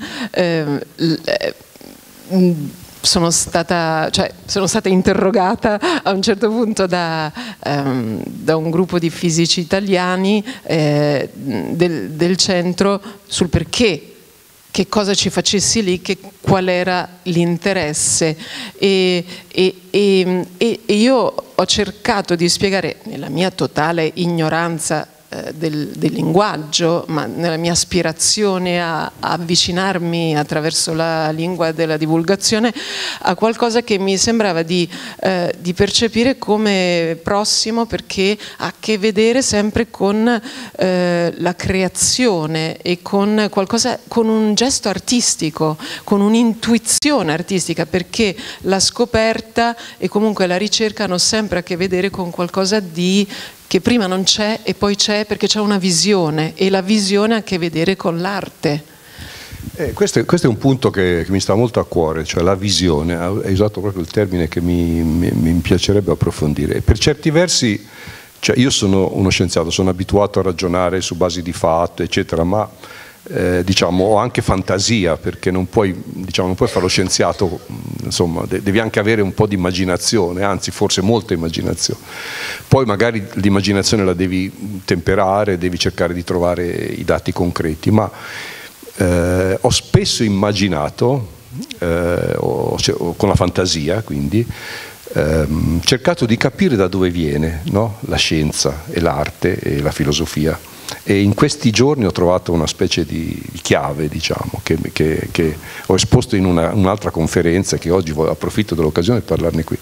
sono stata interrogata a un certo punto da un gruppo di fisici italiani del centro sul perché, che cosa ci facessi lì, qual era l'interesse, e io ho cercato di spiegare, nella mia totale ignoranza del linguaggio, ma nella mia aspirazione a avvicinarmi attraverso la lingua della divulgazione a qualcosa che mi sembrava di percepire come prossimo, perché ha a che vedere sempre con la creazione e con qualcosa, con un gesto artistico, con un'intuizione artistica, perché la scoperta e comunque la ricerca hanno sempre a che vedere con qualcosa che prima non c'è e poi c'è, perché c'è una visione, e la visione ha a che vedere con l'arte. Questo è un punto che mi sta molto a cuore, cioè la visione. Hai usato proprio il termine che mi piacerebbe approfondire. Per certi versi, cioè io sono uno scienziato, sono abituato a ragionare su basi di fatto, eccetera, ma diciamo, ho anche fantasia, perché non puoi fare lo scienziato, insomma, devi anche avere un po' di immaginazione, anzi forse molta immaginazione. Poi magari l'immaginazione la devi temperare, devi cercare di trovare i dati concreti, ma ho spesso immaginato, con la fantasia quindi, cercato di capire da dove viene, no? La scienza e l'arte e la filosofia. E in questi giorni ho trovato una specie di chiave, diciamo, che ho esposto in un'altra conferenza, che oggi approfitto dell'occasione per parlarne qui.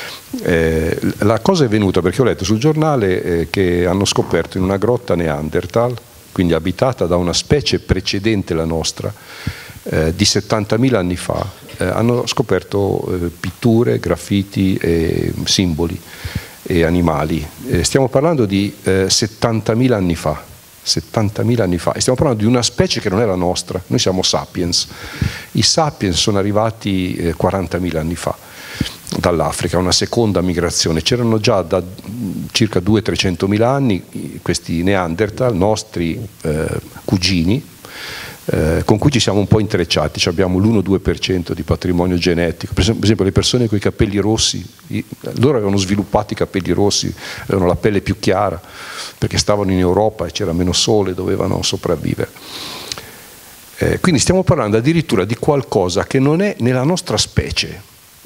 La cosa è venuta perché ho letto sul giornale che hanno scoperto in una grotta Neanderthal, quindi abitata da una specie precedente la nostra, di 70.000 anni fa, hanno scoperto pitture, graffiti e simboli e animali. Stiamo parlando di 70.000 anni fa. 70.000 anni fa, e stiamo parlando di una specie che non è la nostra. Noi siamo sapiens, i sapiens sono arrivati 40.000 anni fa dall'Africa, una seconda migrazione. C'erano già da circa 200-300.000 anni questi Neanderthal, nostri cugini, con cui ci siamo un po' intrecciati. Abbiamo l'1-2% di patrimonio genetico. Per esempio le persone con i capelli rossi, loro avevano sviluppato i capelli rossi, avevano la pelle più chiara perché stavano in Europa e c'era meno sole, dovevano sopravvivere. Quindi stiamo parlando addirittura di qualcosa che non è nella nostra specie.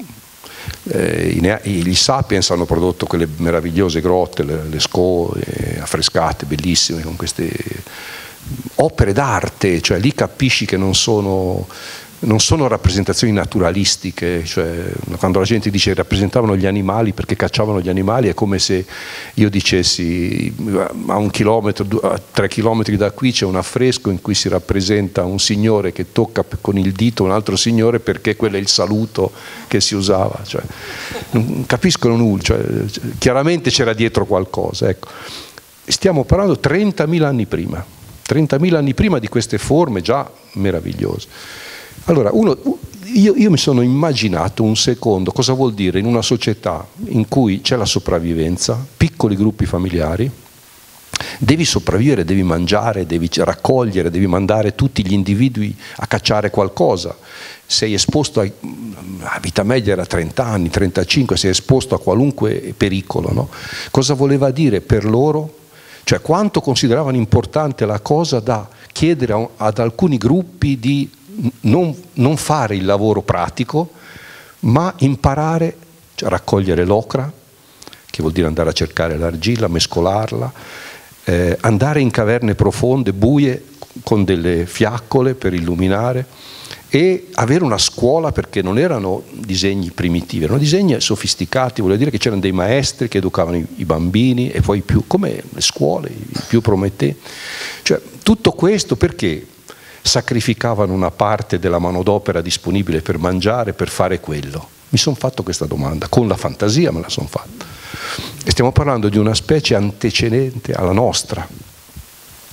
Gli sapiens hanno prodotto quelle meravigliose grotte, le scorie affrescate, bellissime, con queste opere d'arte, cioè lì capisci che non sono rappresentazioni naturalistiche, cioè quando la gente dice rappresentavano gli animali perché cacciavano gli animali, è come se io dicessi a 1 chilometro, a 3 chilometri da qui c'è un affresco in cui si rappresenta un signore che tocca con il dito un altro signore perché quello è il saluto che si usava, cioè, non capiscono nulla, cioè, chiaramente c'era dietro qualcosa, ecco. Stiamo parlando 30.000 anni prima. 30.000 anni prima di queste forme già meravigliose. Allora, io mi sono immaginato un secondo cosa vuol dire in una società in cui c'è la sopravvivenza, piccoli gruppi familiari, devi sopravvivere, devi mangiare, devi raccogliere, devi mandare tutti gli individui a cacciare qualcosa. Sei esposto la vita media era 30 anni, 35, sei esposto a qualunque pericolo, no? Cosa voleva dire per loro? Cioè quanto consideravano importante la cosa da chiedere ad alcuni gruppi di non fare il lavoro pratico, ma imparare, cioè raccogliere l'ocra, che vuol dire andare a cercare l'argilla, mescolarla, andare in caverne profonde, buie, con delle fiaccole per illuminare, e avere una scuola, perché non erano disegni primitivi, erano disegni sofisticati, vuol dire che c'erano dei maestri che educavano i bambini, e poi più, come le scuole, i più promettenti. Cioè, tutto questo perché sacrificavano una parte della manodopera disponibile per mangiare, per fare quello? Mi sono fatto questa domanda, con la fantasia me la sono fatta. E stiamo parlando di una specie antecedente alla nostra.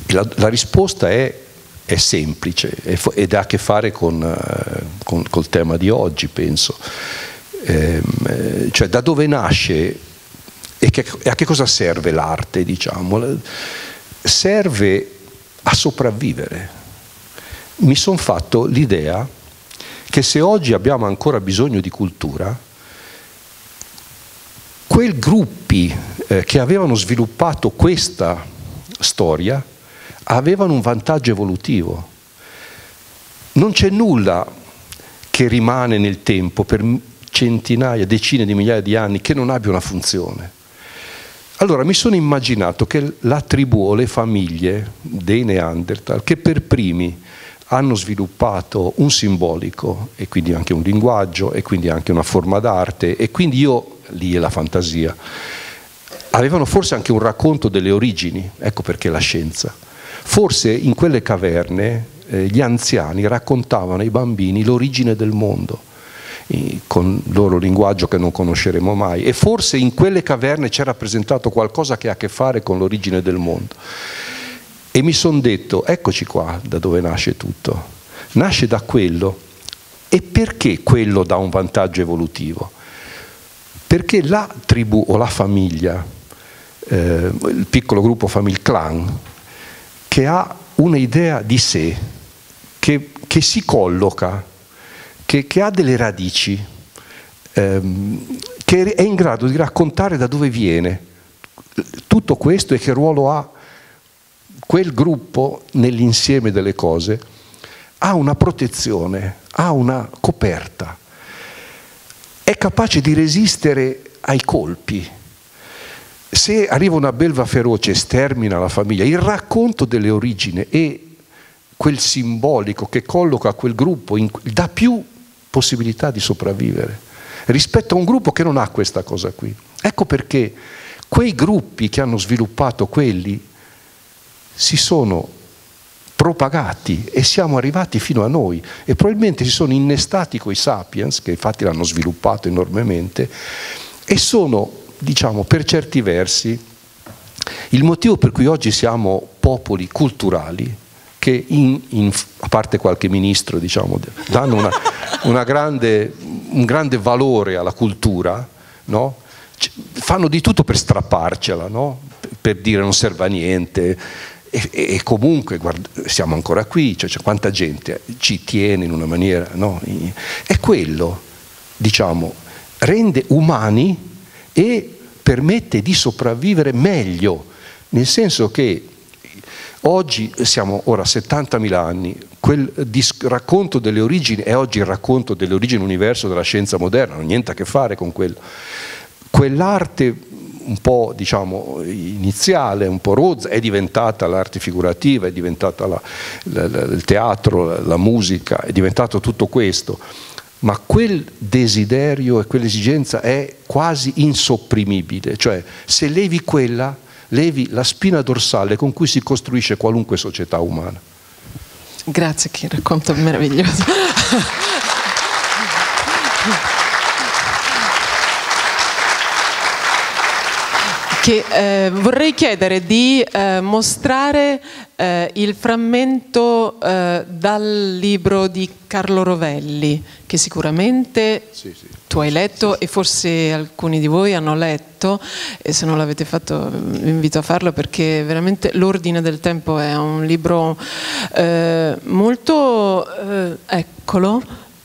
La risposta è semplice ed ha a che fare col tema di oggi, penso. Cioè, da dove nasce e a che cosa serve l'arte, diciamo? Serve a sopravvivere. Mi sono fatto l'idea che se oggi abbiamo ancora bisogno di cultura, quei gruppi che avevano sviluppato questa storia avevano un vantaggio evolutivo. Non c'è nulla che rimane nel tempo per centinaia, decine di migliaia di anni che non abbia una funzione. Allora mi sono immaginato che la tribù o le famiglie dei Neanderthal, che per primi hanno sviluppato un simbolico e quindi anche un linguaggio e quindi anche una forma d'arte, e quindi lì è la fantasia, avevano forse anche un racconto delle origini, ecco perché la scienza. Forse in quelle caverne gli anziani raccontavano ai bambini l'origine del mondo, con il loro linguaggio che non conosceremo mai, e forse in quelle caverne c'è rappresentato qualcosa che ha a che fare con l'origine del mondo. E mi sono detto, eccoci qua da dove nasce tutto. Nasce da quello. E perché quello dà un vantaggio evolutivo? Perché la tribù o la famiglia, il piccolo gruppo famiglia, clan, che ha un'idea di sé, che si colloca, che ha delle radici, che è in grado di raccontare da dove viene tutto questo e che ruolo ha quel gruppo nell'insieme delle cose, ha una protezione, ha una coperta, è capace di resistere ai colpi. Se arriva una belva feroce e stermina la famiglia, il racconto delle origini e quel simbolico che colloca quel gruppo dà più possibilità di sopravvivere rispetto a un gruppo che non ha questa cosa qui. Ecco perché quei gruppi che hanno sviluppato quelli si sono propagati e siamo arrivati fino a noi, e probabilmente si sono innestati coi sapiens, che infatti l'hanno sviluppato enormemente, e sono, diciamo, per certi versi il motivo per cui oggi siamo popoli culturali che a parte qualche ministro, diciamo, danno un grande valore alla cultura, no? Fanno di tutto per strapparcela, no? Per dire non serve a niente, e comunque siamo ancora qui, cioè quanta gente ci tiene in una maniera, no? E quello, diciamo, rende umani e permette di sopravvivere meglio, nel senso che oggi siamo ora a 70.000 anni, quel racconto delle origini è oggi il racconto delle origini universo della scienza moderna, non ha niente a che fare con quello. Quell'arte un po', diciamo, iniziale, un po' rozza, è diventata l'arte figurativa, è diventata il teatro, la musica, è diventato tutto questo, ma quel desiderio e quell'esigenza è quasi insopprimibile, cioè se levi quella, levi la spina dorsale con cui si costruisce qualunque società umana. Grazie, che racconto meraviglioso. Vorrei chiedere di mostrare il frammento dal libro di Carlo Rovelli, che sicuramente tu hai letto e forse alcuni di voi hanno letto, e se non l'avete fatto vi invito a farlo, perché veramente L'ordine del tempo è un libro molto, eccolo,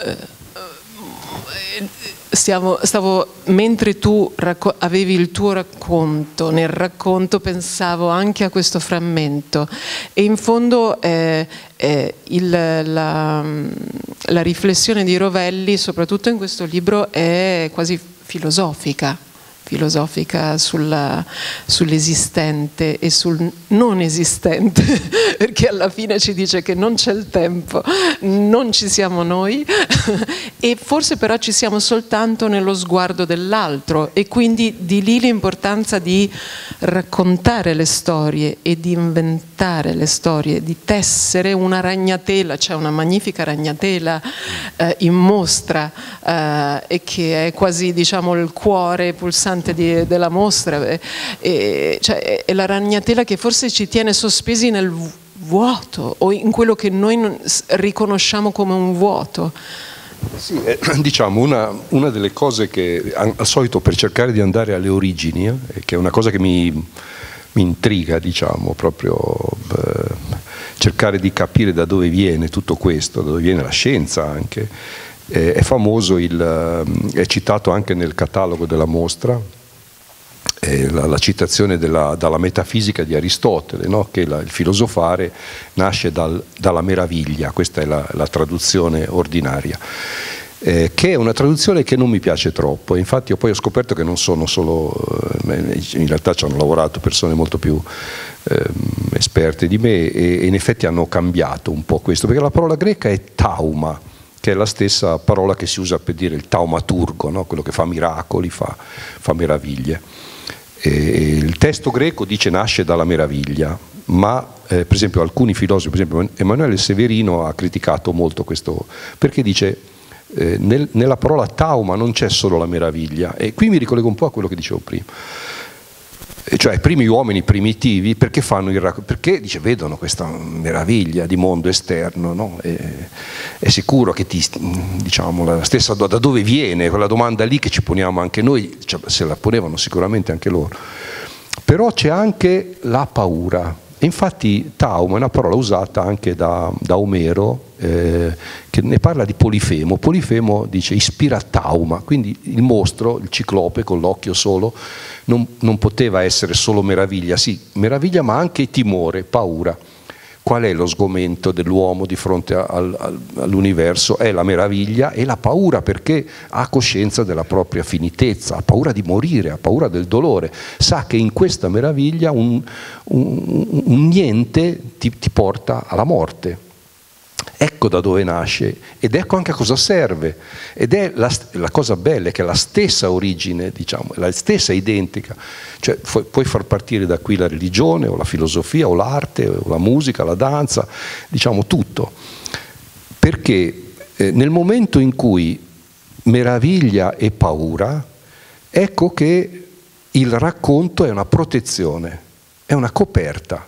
mentre tu avevi il tuo racconto, nel racconto pensavo anche a questo frammento, e in fondo la riflessione di Rovelli, soprattutto in questo libro, è quasi filosofica sull'esistente e sul non esistente, perché alla fine ci dice che non c'è il tempo, non ci siamo noi e forse però ci siamo soltanto nello sguardo dell'altro, e quindi di lì l'importanza di raccontare le storie e di inventare le storie, di tessere una ragnatela. C'è una magnifica ragnatela in mostra e che è quasi, diciamo, il cuore pulsante interessante della mostra, cioè, è la ragnatela che forse ci tiene sospesi nel vuoto o in quello che noi riconosciamo come un vuoto. Sì, diciamo una delle cose che al solito, per cercare di andare alle origini, che è una cosa che mi intriga, diciamo, proprio cercare di capire da dove viene tutto questo, da dove viene la scienza anche. È famoso, è citato anche nel catalogo della mostra, la citazione dalla metafisica di Aristotele, no? Che il filosofare nasce dalla meraviglia, questa è la traduzione ordinaria, che è una traduzione che non mi piace troppo. Infatti poi ho scoperto che non sono solo, in realtà ci hanno lavorato persone molto più esperte di me, e in effetti hanno cambiato un po' questo, perché la parola greca è tauma, che è la stessa parola che si usa per dire il taumaturgo, no? Quello che fa miracoli, fa meraviglie. Il testo greco dice nasce dalla meraviglia, ma per esempio alcuni filosofi, per esempio Emanuele Severino ha criticato molto questo, perché dice nella parola tauma non c'è solo la meraviglia, e qui mi ricollego un po' a quello che dicevo prima, cioè i primi uomini primitivi perché perché dice vedono questa meraviglia di mondo esterno, no? È sicuro che diciamo la stessa, da dove viene quella domanda lì che ci poniamo anche noi, cioè, se la ponevano sicuramente anche loro, però c'è anche la paura. Infatti tauma è una parola usata anche da Omero, che ne parla di Polifemo. Polifemo dice ispira tauma, quindi il mostro, il ciclope con l'occhio solo, non poteva essere solo meraviglia, sì, meraviglia ma anche timore, paura. Qual è lo sgomento dell'uomo di fronte all'universo? È la meraviglia e la paura, perché ha coscienza della propria finitezza, ha paura di morire, ha paura del dolore, sa che in questa meraviglia un niente ti porta alla morte. Ecco da dove nasce ed ecco anche a cosa serve, ed è la cosa bella è che è la stessa origine, diciamo, la stessa identica, cioè puoi far partire da qui la religione o la filosofia o l'arte o la musica, la danza, diciamo tutto, perché nel momento in cui meraviglia e paura, ecco che il racconto è una protezione, è una coperta.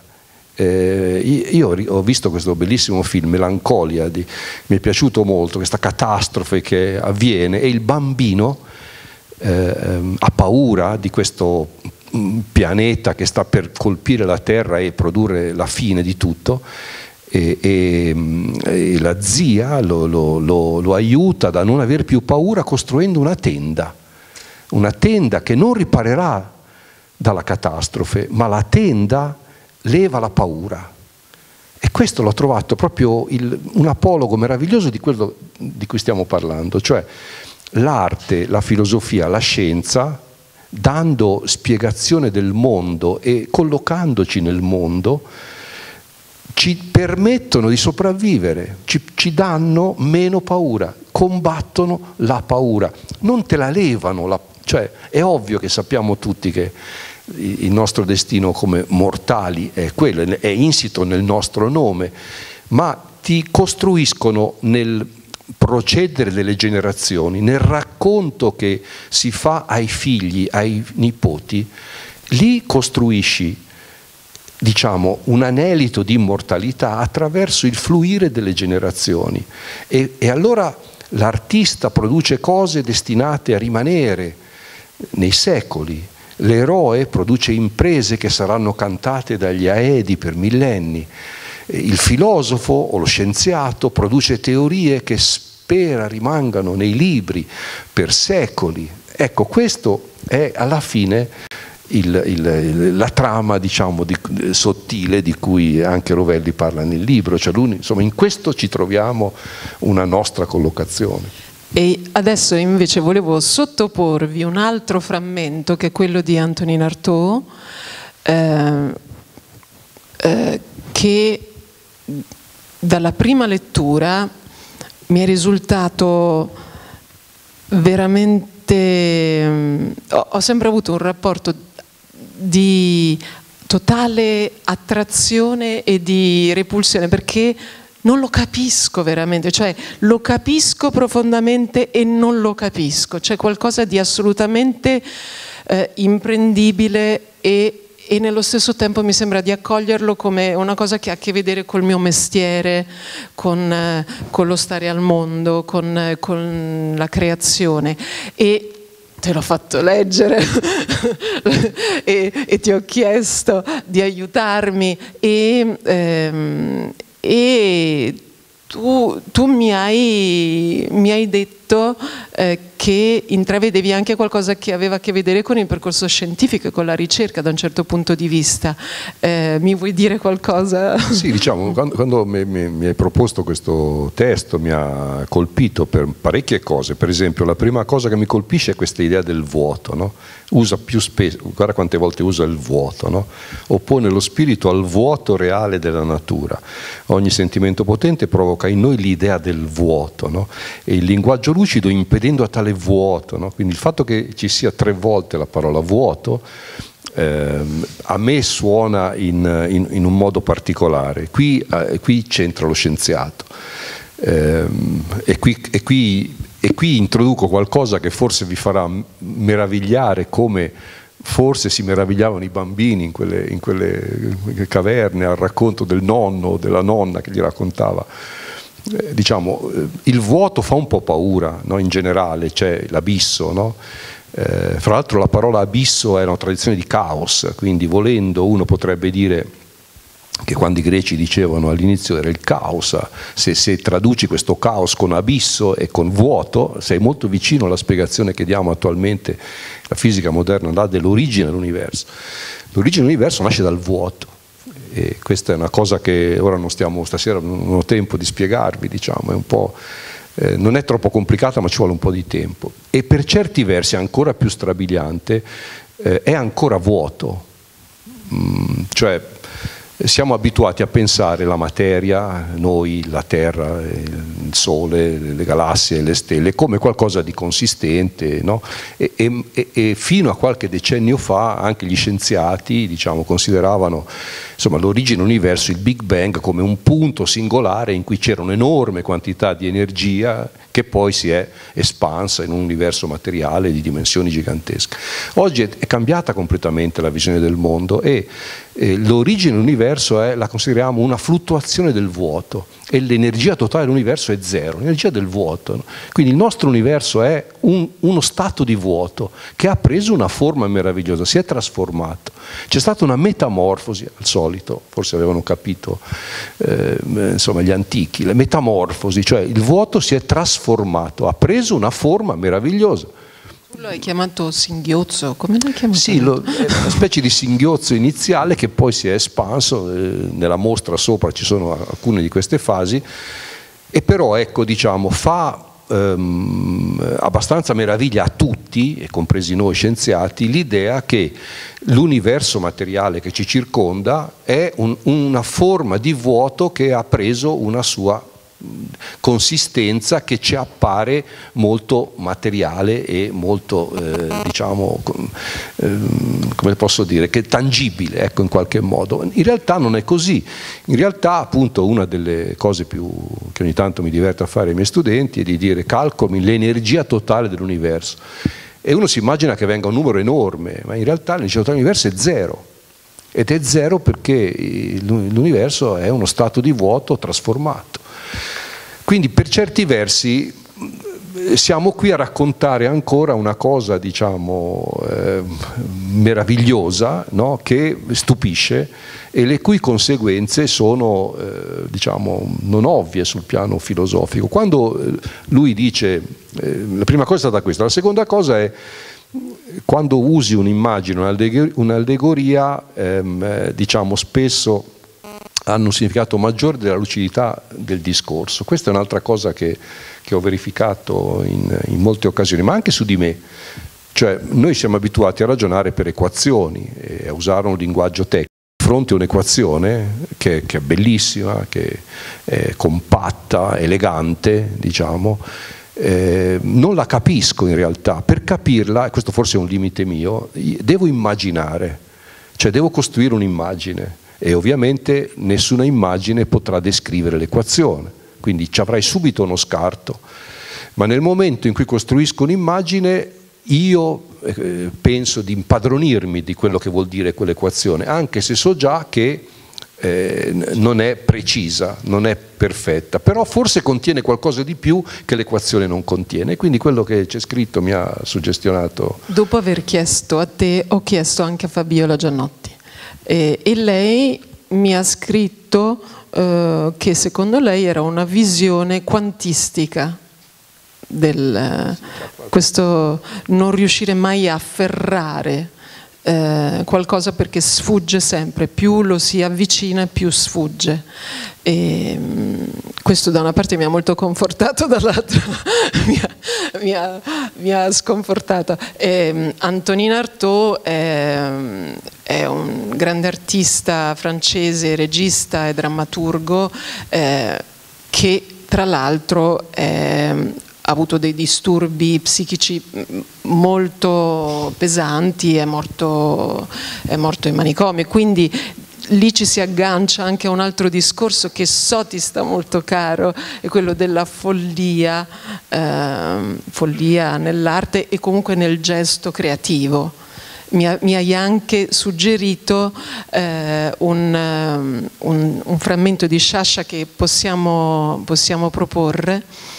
Io ho visto questo bellissimo film Melancolia, mi è piaciuto molto, questa catastrofe che avviene e il bambino ha paura di questo pianeta che sta per colpire la Terra e produrre la fine di tutto, e la zia lo aiuta da non aver più paura costruendo una tenda che non riparerà dalla catastrofe, ma la tenda leva la paura. E questo l'ho trovato proprio un apologo meraviglioso di quello di cui stiamo parlando, cioè l'arte, la filosofia, la scienza, dando spiegazione del mondo e collocandoci nel mondo, ci permettono di sopravvivere, ci danno meno paura, combattono la paura, non te la levano, cioè è ovvio che sappiamo tutti che il nostro destino come mortali è quello, è insito nel nostro nome, ma ti costruiscono nel procedere delle generazioni, nel racconto che si fa ai figli, ai nipoti, lì costruisci, diciamo, un anelito di immortalità attraverso il fluire delle generazioni, e allora l'artista produce cose destinate a rimanere nei secoli. L'eroe produce imprese che saranno cantate dagli aedi per millenni. Il filosofo o lo scienziato produce teorie che spera rimangano nei libri per secoli. Ecco, questo è alla fine la trama, diciamo, sottile di cui anche Rovelli parla nel libro. Cioè insomma, in questo ci troviamo una nostra collocazione. E adesso invece volevo sottoporvi un altro frammento che è quello di Antonin Artaud, che dalla prima lettura mi è risultato veramente... Ho sempre avuto un rapporto di totale attrazione e di repulsione, perché non lo capisco veramente, cioè lo capisco profondamente e non lo capisco, c'è qualcosa di assolutamente imprendibile e nello stesso tempo mi sembra di accoglierlo come una cosa che ha a che vedere col mio mestiere, con lo stare al mondo, con la creazione. E te l'ho fatto leggere e ti ho chiesto di aiutarmi e tu mi hai detto che intravedevi anche qualcosa che aveva a che vedere con il percorso scientifico e con la ricerca da un certo punto di vista. Mi vuoi dire qualcosa? Sì, diciamo, quando mi hai proposto questo testo mi ha colpito per parecchie cose. Per esempio, la prima cosa che mi colpisce è questa idea del vuoto, no? Usa più spesso, guarda quante volte usa il vuoto, no? Oppone lo spirito al vuoto reale della natura. Ogni sentimento potente provoca in noi l'idea del vuoto, no? E il linguaggio lucido impedendo a tale vuoto, no? Quindi il fatto che ci sia 3 volte la parola vuoto a me suona in un modo particolare. Qui c'entra lo scienziato e qui introduco qualcosa che forse vi farà meravigliare, come forse si meravigliavano i bambini in quelle caverne al racconto del nonno o della nonna che gli raccontava. Diciamo, il vuoto fa un po' paura, no? In generale c'è l'abisso, no? Fra l'altro la parola abisso è una tradizione di caos, quindi volendo uno potrebbe dire che quando i greci dicevano all'inizio era il caos, se traduci questo caos con abisso e con vuoto sei molto vicino alla spiegazione che diamo attualmente, la fisica moderna dà dell'origine dell'universo. L'origine dell'universo nasce dal vuoto. E questa è una cosa che ora stasera non ho tempo di spiegarvi, diciamo, è un po', non è troppo complicata ma ci vuole un po' di tempo. E per certi versi ancora più strabiliante è ancora vuoto, cioè siamo abituati a pensare la materia, noi, la Terra, il Sole, le galassie, le stelle, come qualcosa di consistente, no? E fino a qualche decennio fa anche gli scienziati, diciamo, consideravano l'origine dell'universo, il Big Bang, come un punto singolare in cui c'era un'enorme quantità di energia che poi si è espansa in un universo materiale di dimensioni gigantesche. Oggi è cambiata completamente la visione del mondo e l'origine dell'universo la consideriamo una fluttuazione del vuoto e l'energia totale dell'universo è zero, l'energia del vuoto. Quindi il nostro universo è uno stato di vuoto che ha preso una forma meravigliosa, si è trasformato. C'è stata una metamorfosi, al solito, forse avevano capito gli antichi, la metamorfosi, cioè il vuoto si è trasformato, ha preso una forma meravigliosa. Lo hai chiamato singhiozzo, come l'hai chiamato? Sì, è una specie di singhiozzo iniziale che poi si è espanso, nella mostra sopra ci sono alcune di queste fasi, e però ecco, diciamo, fa abbastanza meraviglia a tutti, e compresi noi scienziati, l'idea che l'universo materiale che ci circonda è una forma di vuoto che ha preso una sua consistenza che ci appare molto materiale e molto come posso dire, che è tangibile, ecco, in qualche modo. In realtà non è così. In realtà, appunto, una delle cose che ogni tanto mi diverte a fare ai miei studenti è di dire: calcoli l'energia totale dell'universo, e uno si immagina che venga un numero enorme, ma in realtà l'energia totale dell'universo è zero, ed è zero perché l'universo è uno stato di vuoto trasformato. Quindi per certi versi siamo qui a raccontare ancora una cosa, diciamo, meravigliosa, no? Che stupisce e le cui conseguenze sono diciamo, non ovvie sul piano filosofico. Quando lui dice, la prima cosa è stata questa, la seconda cosa è quando usi un'immagine, un'allegoria, diciamo, spesso hanno un significato maggiore della lucidità del discorso. Questa è un'altra cosa che ho verificato in molte occasioni, ma anche su di me. Cioè, noi siamo abituati a ragionare per equazioni e a usare un linguaggio tecnico. Di fronte a un'equazione che è bellissima, che è compatta, elegante, diciamo, non la capisco in realtà. Per capirla, e questo forse è un limite mio, devo immaginare, cioè devo costruire un'immagine. E ovviamente nessuna immagine potrà descrivere l'equazione, quindi ci avrai subito uno scarto. Ma nel momento in cui costruisco un'immagine, io penso di impadronirmi di quello che vuol dire quell'equazione, anche se so già che non è precisa, non è perfetta, però forse contiene qualcosa di più che l'equazione non contiene, quindi quello che c'è scritto mi ha suggestionato. Dopo aver chiesto a te, ho chiesto anche a Fabiola Giannotti e lei mi ha scritto che secondo lei era una visione quantistica del questo non riuscire mai a afferrare qualcosa, perché sfugge sempre, più lo si avvicina più sfugge, e questo da una parte mi ha molto confortato, dall'altra mi ha sconfortata. Antonin Artaud è un grande artista francese, regista e drammaturgo che tra l'altro ha avuto dei disturbi psichici molto pesanti, è morto in manicomio, quindi lì ci si aggancia anche a un altro discorso che so ti sta molto caro, è quello della follia nell'arte e comunque nel gesto creativo. Mi hai anche suggerito un frammento di Sciascia che possiamo proporre,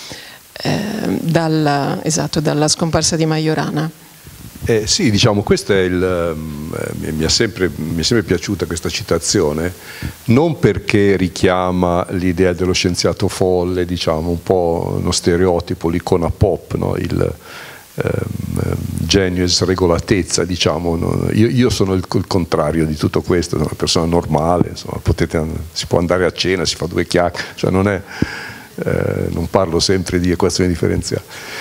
dalla scomparsa di Majorana. Sì, diciamo, questo è mi è sempre piaciuta questa citazione, non perché richiama l'idea dello scienziato folle, diciamo, un po' uno stereotipo, l'icona pop, no? Il genio e sregolatezza, diciamo, no? Io sono il contrario di tutto questo, sono una persona normale, insomma, si può andare a cena, si fa 2 chiacchiere, cioè non è... non parlo sempre di equazioni differenziali,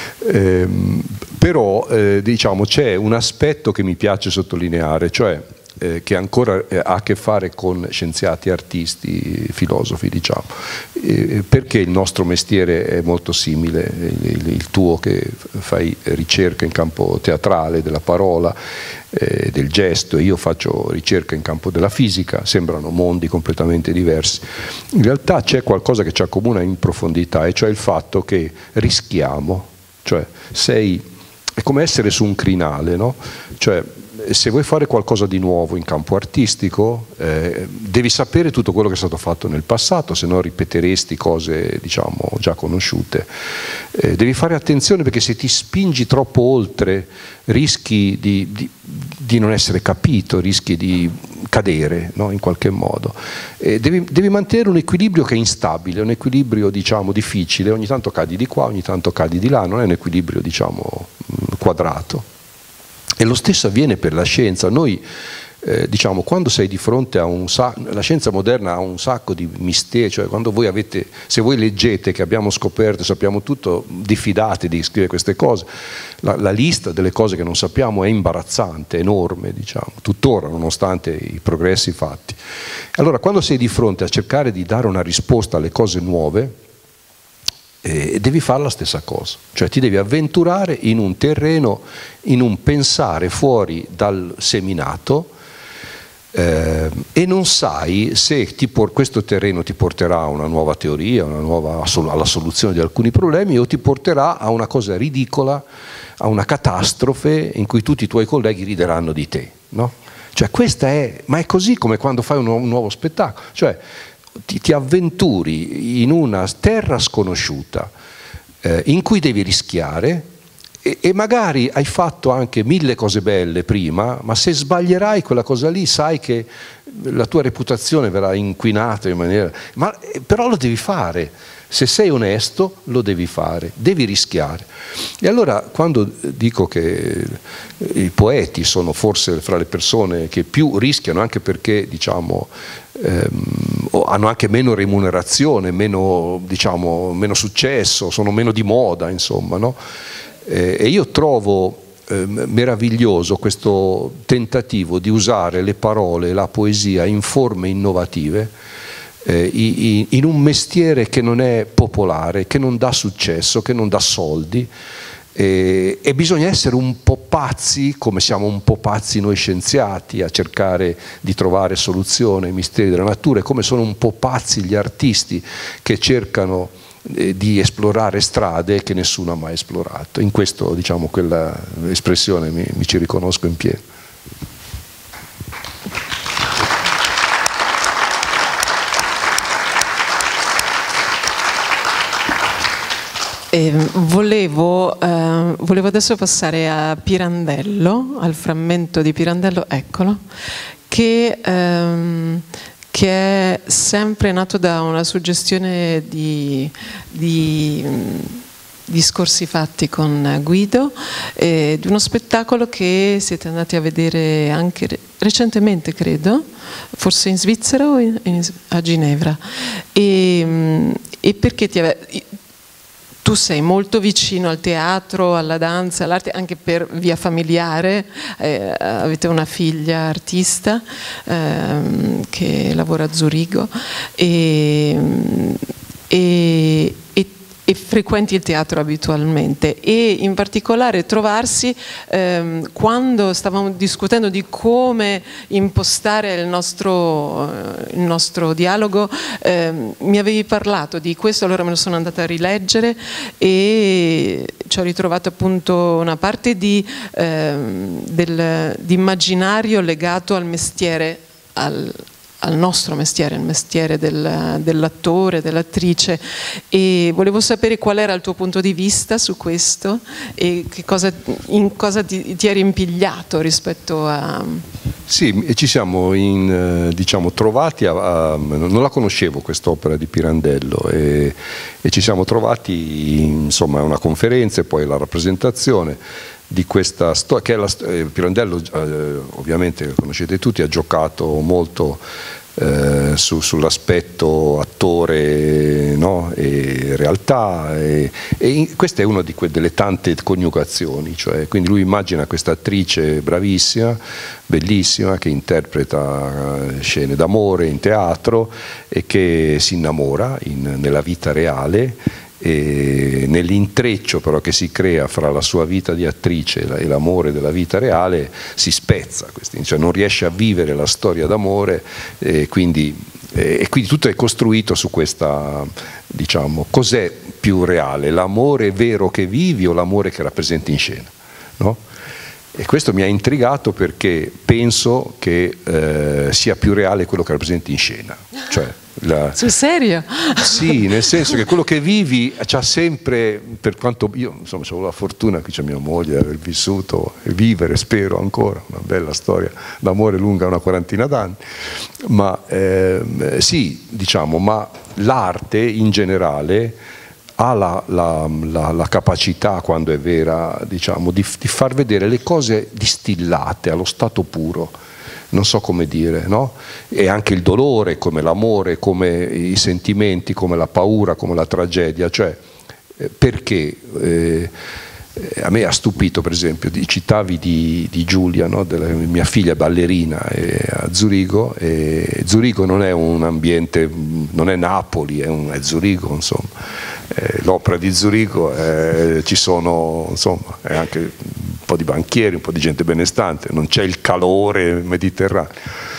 però diciamo c'è un aspetto che mi piace sottolineare, cioè che ancora ha a che fare con scienziati, artisti, filosofi, diciamo, perché il nostro mestiere è molto simile, il tuo che fai ricerca in campo teatrale, della parola, del gesto, e io faccio ricerca in campo della fisica, sembrano mondi completamente diversi. In realtà c'è qualcosa che ci accomuna in profondità, e cioè il fatto che rischiamo, cioè è come essere su un crinale, no? Cioè, se vuoi fare qualcosa di nuovo in campo artistico, devi sapere tutto quello che è stato fatto nel passato, se no ripeteresti cose, diciamo, già conosciute. Devi fare attenzione, perché se ti spingi troppo oltre rischi di non essere capito, rischi di cadere, no? In qualche modo. Devi mantenere un equilibrio che è instabile, un equilibrio, diciamo, difficile, ogni tanto cadi di qua, ogni tanto cadi di là, non è un equilibrio, diciamo, quadrato. E lo stesso avviene per la scienza. Noi, diciamo, quando sei di fronte a la scienza moderna ha un sacco di misteri, cioè quando se voi leggete che abbiamo scoperto, sappiamo tutto, diffidate di scrivere queste cose, la lista delle cose che non sappiamo è imbarazzante, enorme, diciamo, tuttora, nonostante i progressi fatti. Allora, quando sei di fronte a cercare di dare una risposta alle cose nuove, devi fare la stessa cosa, cioè ti devi avventurare in un terreno, in un pensare fuori dal seminato, e non sai se questo terreno ti porterà a una nuova teoria, alla soluzione di alcuni problemi, o ti porterà a una cosa ridicola, a una catastrofe in cui tutti i tuoi colleghi rideranno di te, no? Cioè ma è così come quando fai un nuovo spettacolo, cioè ti avventuri in una terra sconosciuta, in cui devi rischiare, e magari hai fatto anche 1000 cose belle prima, ma se sbaglierai quella cosa lì sai che la tua reputazione verrà inquinata in maniera... però lo devi fare, se sei onesto lo devi fare, devi rischiare. E allora, quando dico che i poeti sono forse fra le persone che più rischiano, anche perché, diciamo, hanno anche meno remunerazione, meno successo, sono meno di moda, insomma, no? E io trovo meraviglioso questo tentativo di usare le parole e la poesia in forme innovative, in un mestiere che non è popolare, che non dà successo, che non dà soldi, e bisogna essere un po' pazzi, come siamo un po' pazzi noi scienziati a cercare di trovare soluzione ai misteri della natura, e come sono un po' pazzi gli artisti che cercano di esplorare strade che nessuno ha mai esplorato. In questo, diciamo, quella espressione mi ci riconosco in pieno. Volevo adesso passare a Pirandello, al frammento di Pirandello, eccolo, che è sempre nato da una suggestione di discorsi fatti con Guido, di uno spettacolo che siete andati a vedere anche recentemente, credo, forse in Svizzera o a Ginevra. E perché tu sei molto vicino al teatro, alla danza, all'arte, anche per via familiare, avete una figlia artista che lavora a Zurigo e frequenti il teatro abitualmente, e in particolare trovarsi quando stavamo discutendo di come impostare il nostro dialogo, mi avevi parlato di questo, allora me lo sono andata a rileggere e ci ho ritrovato appunto una parte di immaginario legato al mestiere, al nostro mestiere, il mestiere dell'attore, dell'attrice, e volevo sapere qual era il tuo punto di vista su questo e in cosa ti eri impigliato rispetto a... Sì, ci siamo diciamo, trovati, non la conoscevo quest'opera di Pirandello, e ci siamo trovati insomma a una conferenza e poi alla rappresentazione di questa storia, che Pirandello ovviamente conoscete tutti, ha giocato molto sull'aspetto attore, no? E realtà, e questa è una delle tante coniugazioni, cioè, quindi lui immagina questa attrice bravissima, bellissima, che interpreta scene d'amore in teatro e che si innamora nella vita reale, e nell'intreccio però che si crea fra la sua vita di attrice e l'amore della vita reale si spezza, cioè non riesce a vivere la storia d'amore, e quindi tutto è costruito su questa, diciamo, cos'è più reale, l'amore vero che vivi o l'amore che rappresenti in scena, no? E questo mi ha intrigato perché penso che sia più reale quello che rappresenti in scena, cioè sul serio? Sì, nel senso che quello che vivi c'ha sempre, per quanto io insomma ho la fortuna, qui c'è mia moglie, di aver vissuto e vivere, spero ancora, una bella storia d'amore lunga una quarantina d'anni, ma sì, diciamo, ma l'arte in generale ha la capacità, quando è vera, diciamo, di far vedere le cose distillate allo stato puro, non so come dire, no? E anche il dolore, come l'amore, come i sentimenti, come la paura, come la tragedia, cioè perché a me ha stupito, per esempio, citavi di Giulia, no? Mia figlia ballerina a Zurigo, e Zurigo non è un ambiente, non è Napoli, è Zurigo, insomma. L'opera di Zurigo ci sono, insomma, è anche un po' di banchieri, un po' di gente benestante, non c'è il calore mediterraneo.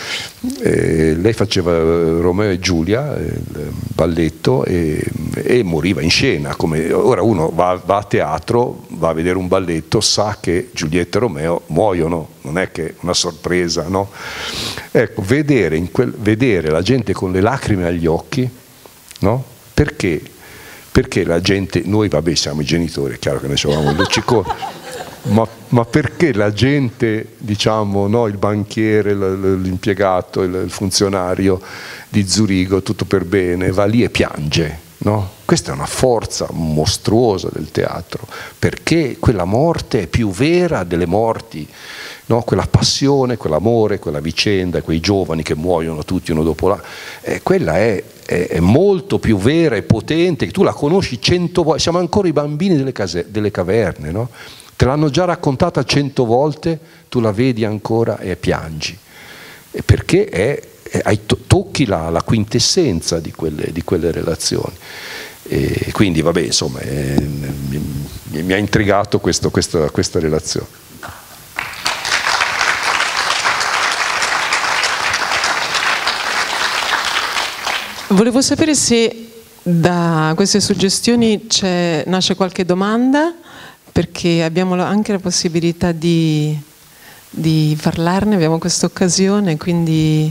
Lei faceva Romeo e Giulia, il balletto, e moriva in scena. Come ora uno va a teatro, va a vedere un balletto, sa che Giulietta e Romeo muoiono, non è che una sorpresa, no? Ecco, vedere la gente con le lacrime agli occhi, no? Perché la gente, noi vabbè siamo i genitori, è chiaro che noi avevamo il luccicone, ma perché la gente, diciamo, no, il banchiere, l'impiegato, il funzionario di Zurigo, tutto per bene, va lì e piange, no? Questa è una forza mostruosa del teatro, perché quella morte è più vera delle morti, no? Quella passione, quell'amore, quella vicenda, quei giovani che muoiono tutti uno dopo l'altro, quella è molto più vera e potente, che tu la conosci 100 volte, siamo ancora i bambini delle caverne, no? Te l'hanno già raccontata 100 volte, tu la vedi ancora e piangi, perché tocchi la quintessenza di quelle relazioni. E quindi vabbè, insomma, mi ha intrigato questa relazione. Volevo sapere se Da queste suggestioni nasce qualche domanda, perché abbiamo anche la possibilità di parlarne, abbiamo questa occasione, quindi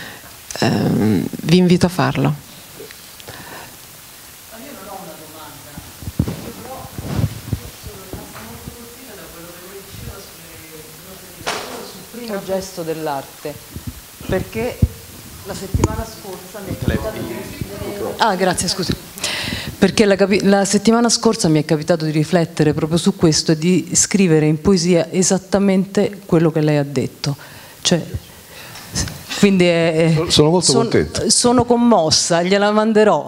vi invito a farlo. Io non ho una domanda, però sono rimasta molto colpita da quello che lui diceva sul primo gesto dell'arte, perché la settimana scorsa mi è capitato la settimana scorsa mi è capitato di riflettere proprio su questo e di scrivere in poesia esattamente quello che lei ha detto. Cioè, quindi sono molto contento. Sono commossa, gliela manderò.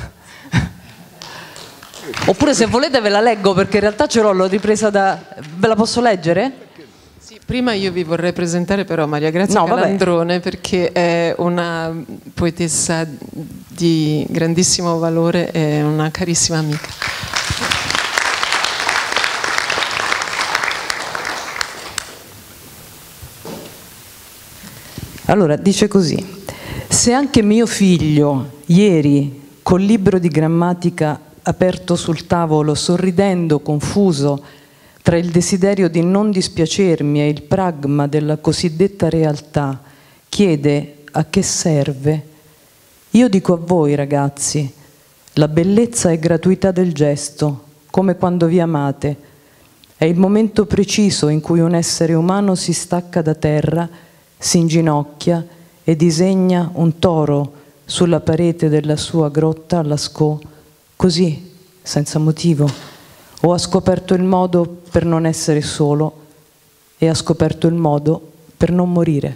Oppure se volete ve la leggo, perché in realtà l'ho ripresa da... Ve la posso leggere? Sì, prima io vi vorrei presentare però Maria Grazia Calandrone, perché è una poetessa di grandissimo valore e una carissima amica. Allora, dice così: se anche mio figlio ieri col libro di grammatica aperto sul tavolo, sorridendo, confuso, tra il desiderio di non dispiacermi e il pragma della cosiddetta realtà, chiede a che serve, io dico a voi ragazzi, la bellezza e gratuità del gesto, come quando vi amate, è il momento preciso in cui un essere umano si stacca da terra, si inginocchia e disegna un toro sulla parete della sua grotta a Lascaux, così, senza motivo. O ha scoperto il modo per non essere solo e ha scoperto il modo per non morire.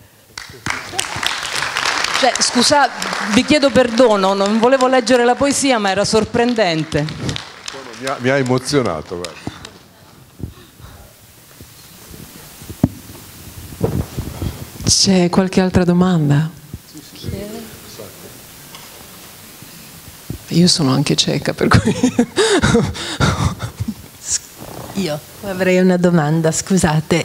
Cioè, scusa, vi chiedo perdono, non volevo leggere la poesia, ma era sorprendente. Mi ha emozionato, guarda. C'è qualche altra domanda? Io sono anche cieca, per cui... Io avrei una domanda, scusate,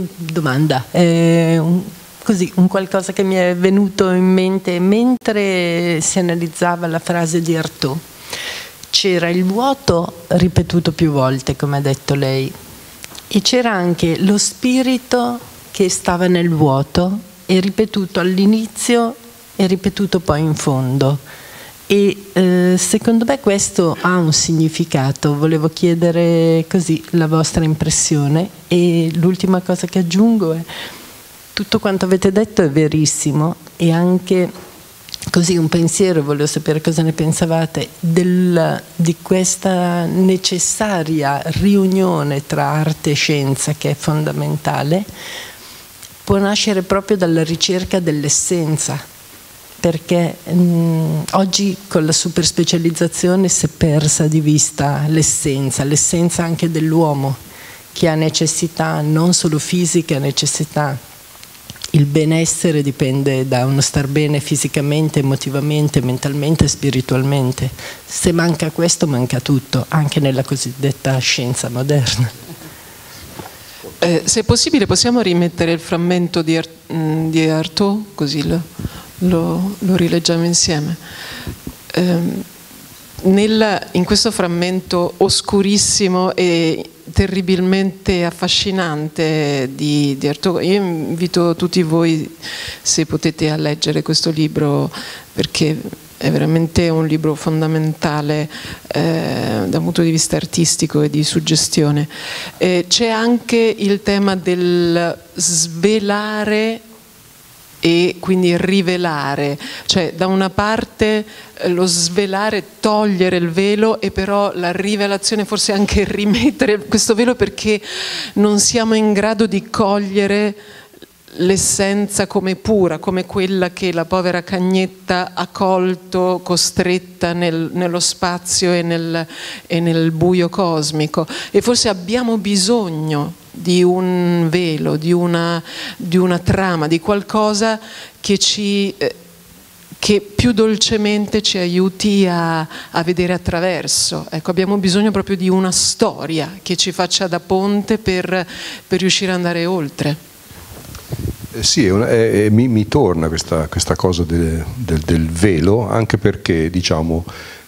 così, un qualcosa che mi è venuto in mente mentre si analizzava la frase di Artaud. C'era il vuoto ripetuto più volte, come ha detto lei, e c'era anche lo spirito che stava nel vuoto e ripetuto all'inizio e ripetuto poi in fondo. E secondo me questo ha un significato, volevo chiedere così la vostra impressione. E l'ultima cosa che aggiungo è: tutto quanto avete detto è verissimo, e anche così un pensiero, volevo sapere cosa ne pensavate di questa necessaria riunione tra arte e scienza, che è fondamentale, può nascere proprio dalla ricerca dell'essenza. Perché oggi con la superspecializzazione si è persa di vista l'essenza anche dell'uomo, che ha necessità non solo fisiche, ha necessità. Il benessere dipende da uno star bene fisicamente, emotivamente, mentalmente e spiritualmente. Se manca questo, manca tutto, anche nella cosiddetta scienza moderna. Se è possibile possiamo rimettere il frammento di Artaud, così lo rileggiamo insieme. In questo frammento oscurissimo e terribilmente affascinante di Artaud, io invito tutti voi, se potete, a leggere questo libro, perché è veramente un libro fondamentale da un punto di vista artistico e di suggestione. C'è anche il tema del svelare e quindi rivelare, cioè da una parte lo svelare, togliere il velo, e però la rivelazione forse anche rimettere questo velo, perché non siamo in grado di cogliere l'essenza come pura, come quella che la povera cagnetta ha colto costretta nello spazio e nel buio cosmico, e forse abbiamo bisogno di un velo, di una trama, di qualcosa che più dolcemente ci aiuti a vedere attraverso. Ecco, abbiamo bisogno proprio di una storia che ci faccia da ponte per riuscire ad andare oltre. Sì, mi torna questa cosa del velo, anche perché, diciamo,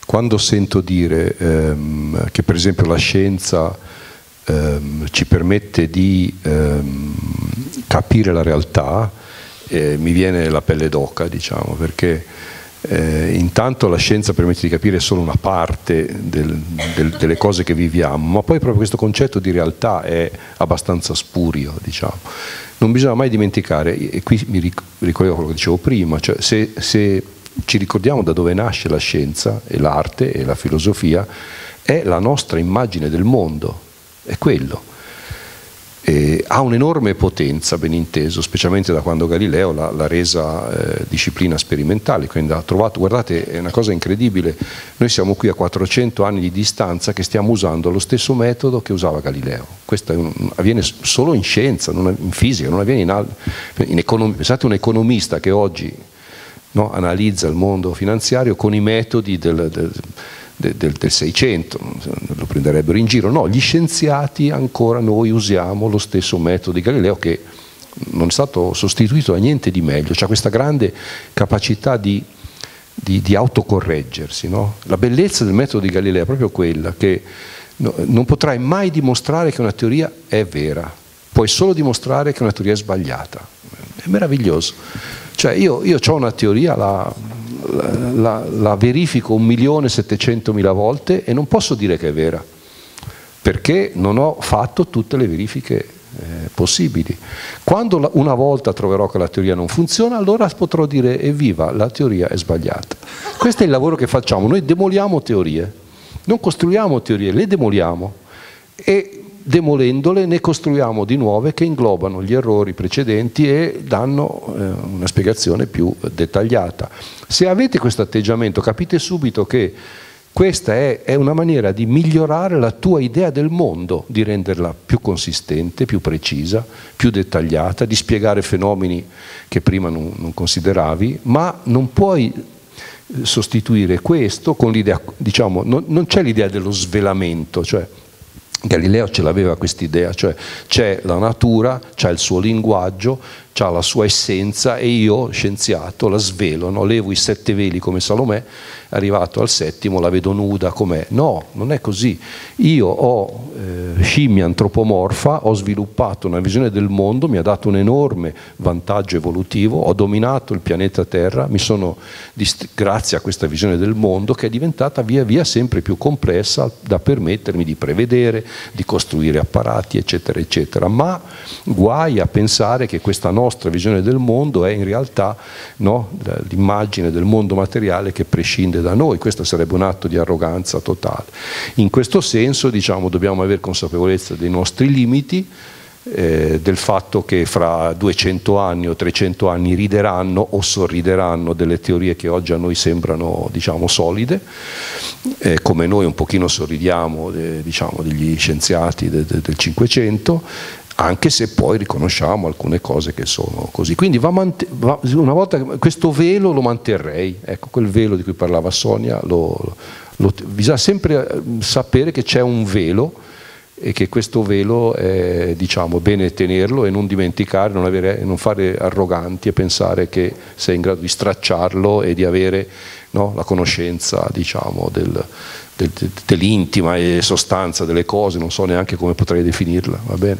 quando sento dire che per esempio la scienza ci permette di capire la realtà, mi viene la pelle d'oca, diciamo, perché intanto la scienza permette di capire solo una parte delle cose che viviamo, ma poi proprio questo concetto di realtà è abbastanza spurio, diciamo. Non bisogna mai dimenticare, e qui mi ricollego a quello che dicevo prima, cioè se ci ricordiamo da dove nasce la scienza e l'arte e la filosofia, è la nostra immagine del mondo, è quello. Ha un'enorme potenza, ben inteso, specialmente da quando Galileo l'ha resa disciplina sperimentale, quindi ha trovato, guardate, è una cosa incredibile, noi siamo qui a 400 anni di distanza che stiamo usando lo stesso metodo che usava Galileo. Questo avviene solo in scienza, non in fisica, non avviene in economia. Pensate a un economista che oggi, no, analizza il mondo finanziario con i metodi del 600, lo prenderebbero in giro. No, gli scienziati, ancora noi usiamo lo stesso metodo di Galileo, che non è stato sostituito da niente di meglio, c'ha questa grande capacità di autocorreggersi, no? La bellezza del metodo di Galileo è proprio quella che non potrai mai dimostrare che una teoria è vera, puoi solo dimostrare che una teoria è sbagliata. È meraviglioso. Cioè io ho una teoria, la verifico 1.700.000 volte e non posso dire che è vera, perché non ho fatto tutte le verifiche possibili. Quando una volta troverò che la teoria non funziona, allora potrò dire evviva, la teoria è sbagliata. Questo è il lavoro che facciamo, noi demoliamo teorie, non costruiamo teorie, le demoliamo e demolendole ne costruiamo di nuove che inglobano gli errori precedenti e danno una spiegazione più dettagliata. Se avete questo atteggiamento capite subito che questa è una maniera di migliorare la tua idea del mondo, di renderla più consistente, più precisa, più dettagliata, di spiegare fenomeni che prima non consideravi, ma non puoi sostituire questo con l'idea, diciamo, non c'è l'idea dello svelamento, cioè Galileo ce l'aveva quest'idea, cioè c'è la natura, c'è il suo linguaggio, c'ha la sua essenza e io, scienziato, la svelo, no? Levo i 7 veli come Salomè, arrivato al 7° la vedo nuda com'è. No, non è così. Io ho scimmia antropomorfa, ho sviluppato una visione del mondo, mi ha dato un enorme vantaggio evolutivo, ho dominato il pianeta Terra, grazie a questa visione del mondo che è diventata via via sempre più complessa da permettermi di prevedere, di costruire apparati, eccetera, eccetera. Ma guai a pensare che questa nostra visione del mondo è in realtà, no, l'immagine del mondo materiale che prescinde da noi. Questo sarebbe un atto di arroganza totale. In questo senso, diciamo, dobbiamo avere consapevolezza dei nostri limiti, del fatto che fra 200 anni o 300 anni rideranno o sorrideranno delle teorie che oggi a noi sembrano, diciamo, solide, come noi un pochino sorridiamo diciamo, degli scienziati del 500, anche se poi riconosciamo alcune cose che sono così. Quindi una volta questo velo lo manterrei, ecco, quel velo di cui parlava Sonia, bisogna sempre sapere che c'è un velo e che questo velo è, diciamo, bene tenerlo e non dimenticare, non fare arroganti e pensare che sei in grado di stracciarlo e di avere, no, la conoscenza, diciamo, dell'intima e sostanza delle cose, non so neanche come potrei definirla, va bene?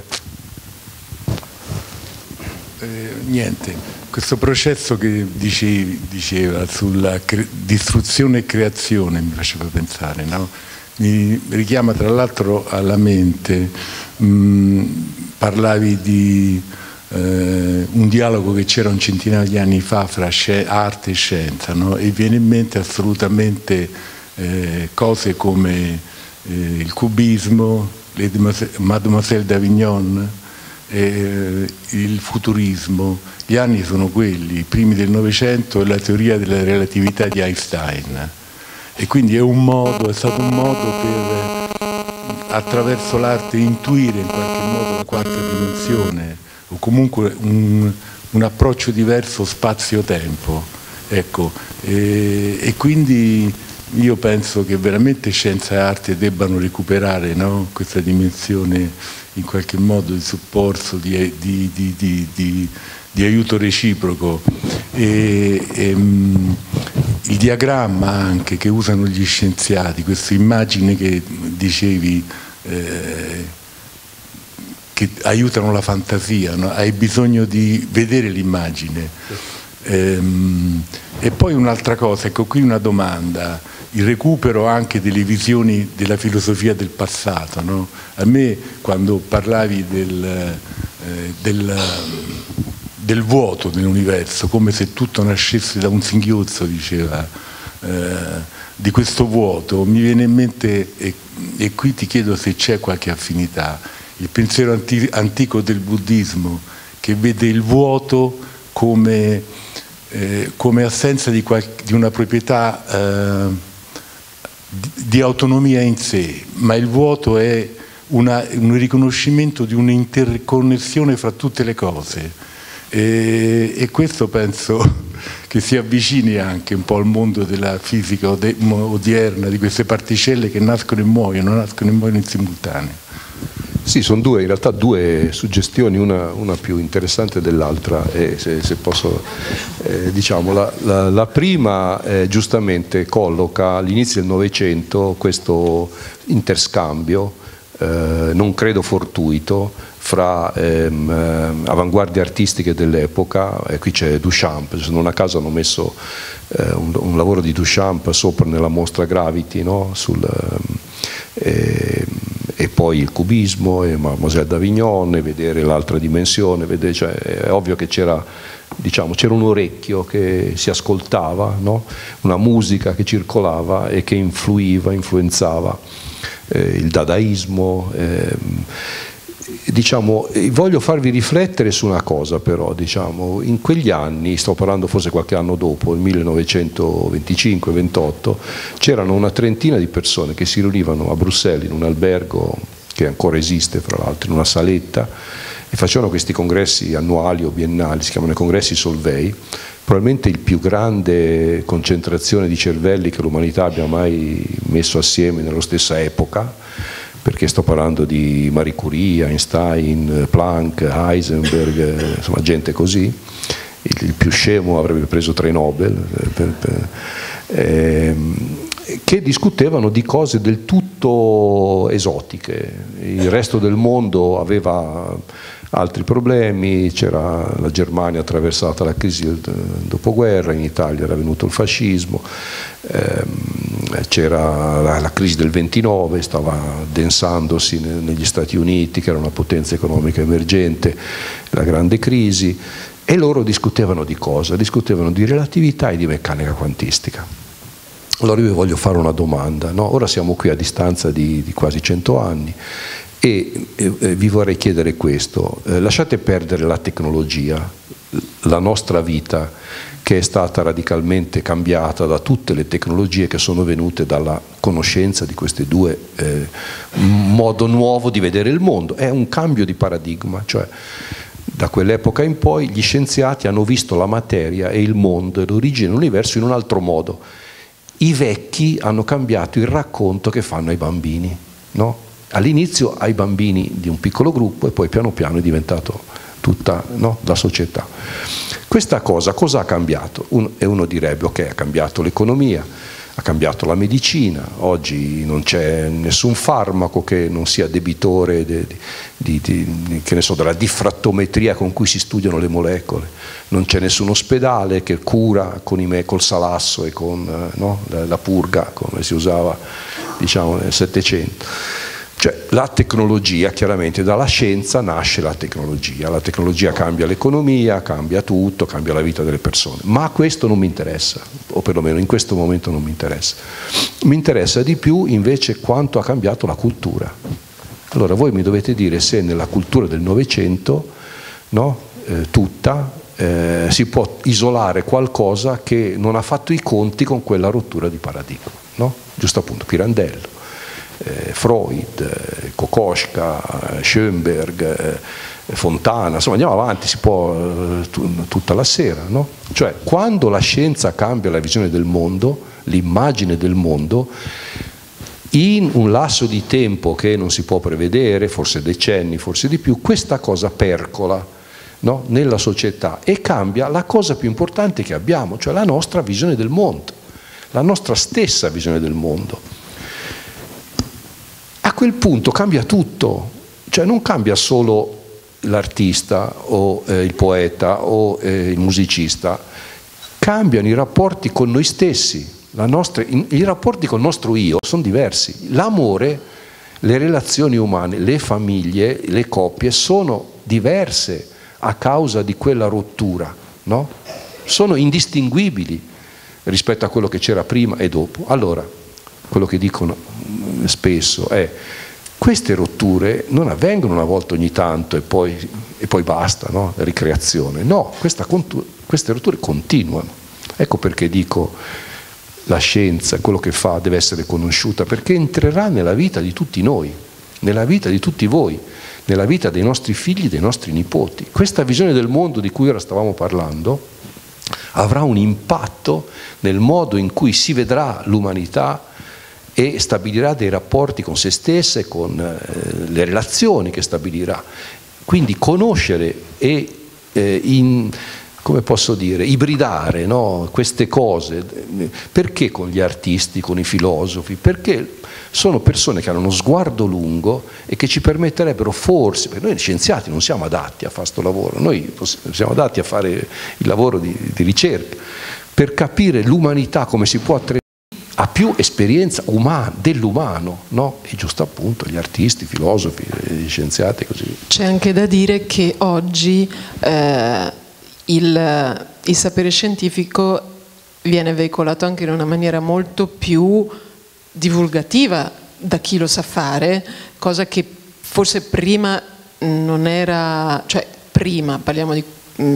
Niente, questo processo che diceva sulla distruzione e creazione mi faceva pensare, no? Mi richiama tra l'altro alla mente, parlavi di un dialogo che c'era un centinaio di anni fa fra arte e scienza, no? E viene in mente assolutamente cose come il cubismo, le Mademoiselle d'Avignon, il futurismo. Gli anni sono quelli, i primi del Novecento, e la teoria della relatività di Einstein. E quindi è stato un modo per, attraverso l'arte, intuire in qualche modo la quarta dimensione, o comunque un approccio diverso spazio-tempo. Ecco, e quindi io penso che veramente scienza e arte debbano recuperare, no, questa dimensione in qualche modo di supporto, di aiuto reciproco. il diagramma anche che usano gli scienziati, questa immagine che dicevi, che aiutano la fantasia, no? Hai bisogno di vedere l'immagine. E poi un'altra cosa, ecco qui una domanda, il recupero anche delle visioni della filosofia del passato, no? A me quando parlavi del vuoto nell'universo, come se tutto nascesse da un singhiozzo, diceva, di questo vuoto, mi viene in mente, e qui ti chiedo se c'è qualche affinità, il pensiero antico del buddismo, che vede il vuoto come assenza di una proprietà di autonomia in sé, ma il vuoto è un riconoscimento di un'interconnessione fra tutte le cose, e questo penso che si avvicini anche un po' al mondo della fisica odierna, di queste particelle che nascono e muoiono in simultanea. Sì, sono in realtà due suggestioni, una più interessante dell'altra, e se posso, diciamo, la prima giustamente colloca all'inizio del Novecento questo interscambio, non credo fortuito, fra avanguardie artistiche dell'epoca, e qui c'è Duchamp, non a caso hanno messo un lavoro di Duchamp sopra nella mostra Gravity, no? E poi il cubismo e Mademoiselle d'Avignon, e vedere l'altra dimensione, cioè, è ovvio che c'era un orecchio che si ascoltava, no? Una musica che circolava e che influenzava il dadaismo. Voglio farvi riflettere su una cosa però, in quegli anni, sto parlando forse qualche anno dopo, il 1925-28, c'erano una trentina di persone che si riunivano a Bruxelles in un albergo che ancora esiste, fra l'altro, in una saletta, e facevano questi congressi annuali o biennali, si chiamano i congressi Solvay, probabilmente il più grande concentrazione di cervelli che l'umanità abbia mai messo assieme nella stessa epoca, perché sto parlando di Marie Curie, Einstein, Planck, Heisenberg, insomma gente così. Il più scemo avrebbe preso 3 Nobel, che discutevano di cose del tutto esotiche. Il resto del mondo aveva altri problemi, c'era la Germania attraversata la crisi del dopoguerra, in Italia era venuto il fascismo, c'era la crisi del 29, stava addensandosi negli Stati Uniti, che era una potenza economica emergente, la grande crisi, e loro discutevano di cosa? Discutevano di relatività e di meccanica quantistica. Allora io vi voglio fare una domanda, no? Ora siamo qui a distanza di quasi 100 anni, e vi vorrei chiedere questo: lasciate perdere la tecnologia, la nostra vita, che è stata radicalmente cambiata da tutte le tecnologie che sono venute dalla conoscenza di queste due modo nuovo di vedere il mondo. È un cambio di paradigma, cioè da quell'epoca in poi gli scienziati hanno visto la materia e il mondo e l'origine dell'universo in un altro modo. I vecchi hanno cambiato il racconto che fanno ai bambini, no? All'inizio ai bambini di un piccolo gruppo, e poi piano piano è diventato tutta, no, la società. Questa cosa ha cambiato? Uno direbbe ok, ha cambiato l'economia, ha cambiato la medicina, oggi non c'è nessun farmaco che non sia debitore che ne so, della diffrattometria con cui si studiano le molecole, non c'è nessun ospedale che cura col salasso e con la purga come si usava nel Settecento. Cioè la tecnologia, chiaramente dalla scienza nasce la tecnologia cambia l'economia, cambia tutto, cambia la vita delle persone, ma questo non mi interessa, o perlomeno in questo momento non mi interessa. Mi interessa di più invece quanto ha cambiato la cultura. Allora voi mi dovete dire se nella cultura del Novecento, no, tutta, si può isolare qualcosa che non ha fatto i conti con quella rottura di paradigma, no? Giusto appunto Pirandello, Freud, Kokoschka, Schoenberg, Fontana, insomma andiamo avanti, si può tutta la sera, no? Cioè quando la scienza cambia la visione del mondo, l'immagine del mondo, in un lasso di tempo che non si può prevedere, forse decenni, forse di più, questa cosa percola, no, nella società e cambia la cosa più importante che abbiamo, cioè la nostra visione del mondo. la nostra stessa visione del mondo. A quel punto cambia tutto, cioè non cambia solo l'artista o il poeta o il musicista, cambiano i rapporti con noi stessi, i rapporti col nostro io sono diversi. L'amore, le relazioni umane, le famiglie, le coppie sono diverse a causa di quella rottura, no? Sono indistinguibili rispetto a quello che c'era prima e dopo. Allora, quello che dicono spesso è: queste rotture non avvengono una volta ogni tanto e poi basta, no? Ricreazione. No, queste rotture continuano. Ecco perché dico la scienza, quello che fa, deve essere conosciuta, perché entrerà nella vita di tutti noi, nella vita di tutti voi, nella vita dei nostri figli, dei nostri nipoti. Questa visione del mondo di cui ora stavamo parlando avrà un impatto nel modo in cui si vedrà l'umanità e stabilirà dei rapporti con se stessa e con le relazioni che stabilirà. Quindi conoscere e come posso dire, ibridare, no, queste cose. Perché con gli artisti, con i filosofi? Perché sono persone che hanno uno sguardo lungo e che ci permetterebbero forse, perché noi scienziati non siamo adatti a fare questo lavoro, noi siamo adatti a fare il lavoro di ricerca, per capire l'umanità come si può attrezzare a più esperienza dell'umano, no? E giusto appunto gli artisti, i filosofi, gli scienziati e così via. C'è anche da dire che oggi il sapere scientifico viene veicolato anche in una maniera molto più divulgativa da chi lo sa fare, cosa che forse prima non era, cioè prima, parliamo di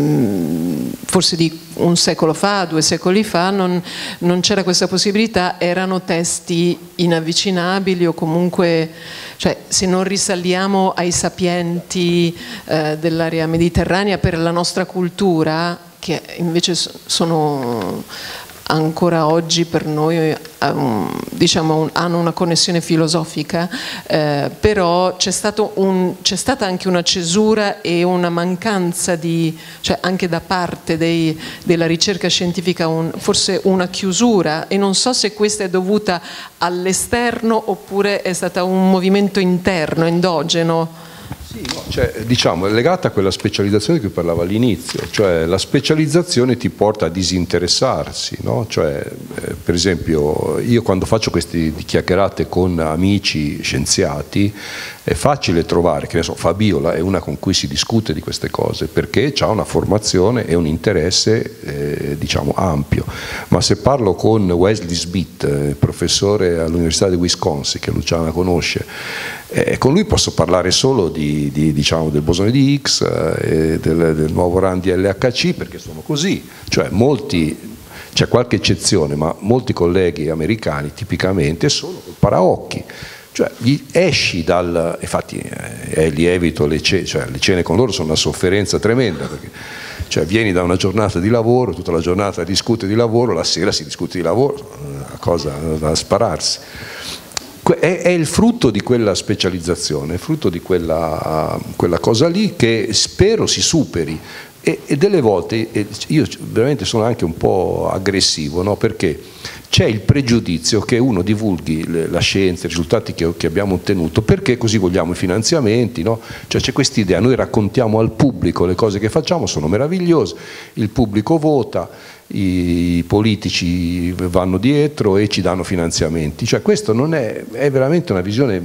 forse di un secolo fa, 2 secoli fa, non c'era questa possibilità, erano testi inavvicinabili o comunque, cioè se non risaliamo ai sapienti dell'area mediterranea per la nostra cultura, che invece sono ancora oggi per noi diciamo hanno una connessione filosofica, però c'è stata anche una cesura e una mancanza cioè anche da parte della ricerca scientifica forse una chiusura, e non so se questa è dovuta all'esterno oppure è stata un movimento interno, endogeno. Sì, no, cioè, diciamo, è legata a quella specializzazione di cui parlavo all'inizio, cioè la specializzazione ti porta a disinteressarsi, no? Cioè, per esempio, io quando faccio queste chiacchierate con amici scienziati è facile trovare, che ne so, Fabiola è una con cui si discute di queste cose perché ha una formazione e un interesse diciamo ampio, ma se parlo con Wesley Smith, professore all'Università di Wisconsin, che Luciana conosce, con lui posso parlare solo diciamo, del bosone di Higgs e del nuovo RAN di LHC, perché sono così, cioè c'è qualche eccezione, ma molti colleghi americani tipicamente sono col paraocchi, cioè gli esci infatti li evito le cene con loro sono una sofferenza tremenda, perché cioè vieni da una giornata di lavoro, tutta la giornata discute di lavoro, la sera si discute di lavoro, una cosa da spararsi. È il frutto di quella specializzazione, è frutto di quella cosa lì che spero si superi, e delle volte io veramente sono anche un po' aggressivo, no? Perché c'è il pregiudizio che uno divulghi la scienza, i risultati che abbiamo ottenuto, perché così vogliamo i finanziamenti, no? Cioè c'è questa idea, noi raccontiamo al pubblico le cose che facciamo, sono meravigliose, il pubblico vota, i politici vanno dietro e ci danno finanziamenti, cioè questo non è veramente una visione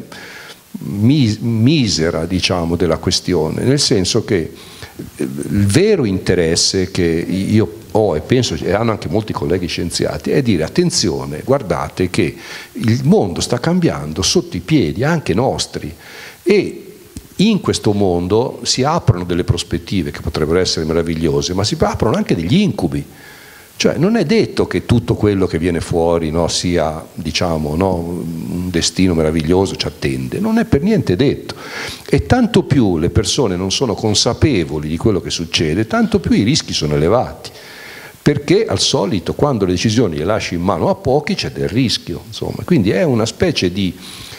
misera, diciamo, della questione, nel senso che il vero interesse che io ho, e penso e hanno anche molti colleghi scienziati, è dire: attenzione, guardate che il mondo sta cambiando sotto i piedi anche nostri, e in questo mondo si aprono delle prospettive che potrebbero essere meravigliose, ma si aprono anche degli incubi. Cioè non è detto che tutto quello che viene fuori, no, sia, diciamo, no, un destino meraviglioso ci attende, non è per niente detto, e tanto più le persone non sono consapevoli di quello che succede, tanto più i rischi sono elevati, perché al solito quando le decisioni le lasci in mano a pochi c'è del rischio, insomma. Quindi è una specie di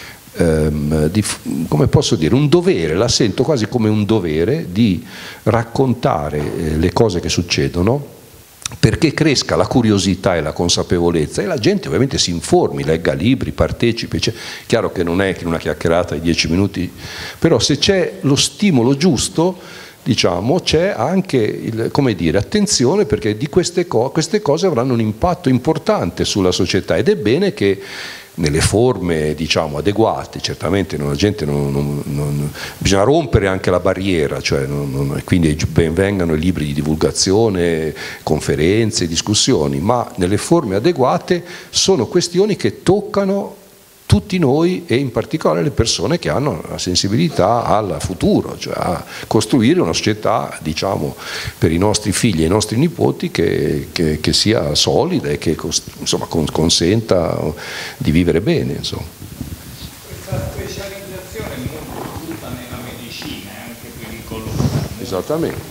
come posso dire, un dovere, la sento quasi come un dovere di raccontare le cose che succedono perché cresca la curiosità e la consapevolezza e la gente ovviamente si informi, legga libri, partecipi. Chiaro che non è che una chiacchierata di 10 minuti, però se c'è lo stimolo giusto, diciamo, c'è anche come dire, attenzione, perché di queste cose avranno un impatto importante sulla società, ed è bene che nelle forme, diciamo, adeguate. Certamente la gente bisogna rompere anche la barriera, cioè quindi ben vengano i libri di divulgazione, conferenze, discussioni, ma nelle forme adeguate. Sono questioni che toccano tutti noi e in particolare le persone che hanno la sensibilità al futuro, cioè a costruire una società, diciamo, per i nostri figli e i nostri nipoti che sia solida e che, insomma, consenta di vivere bene, insomma. Questa specializzazione è molto diffusa nella medicina, è anche pericolosa. Esattamente.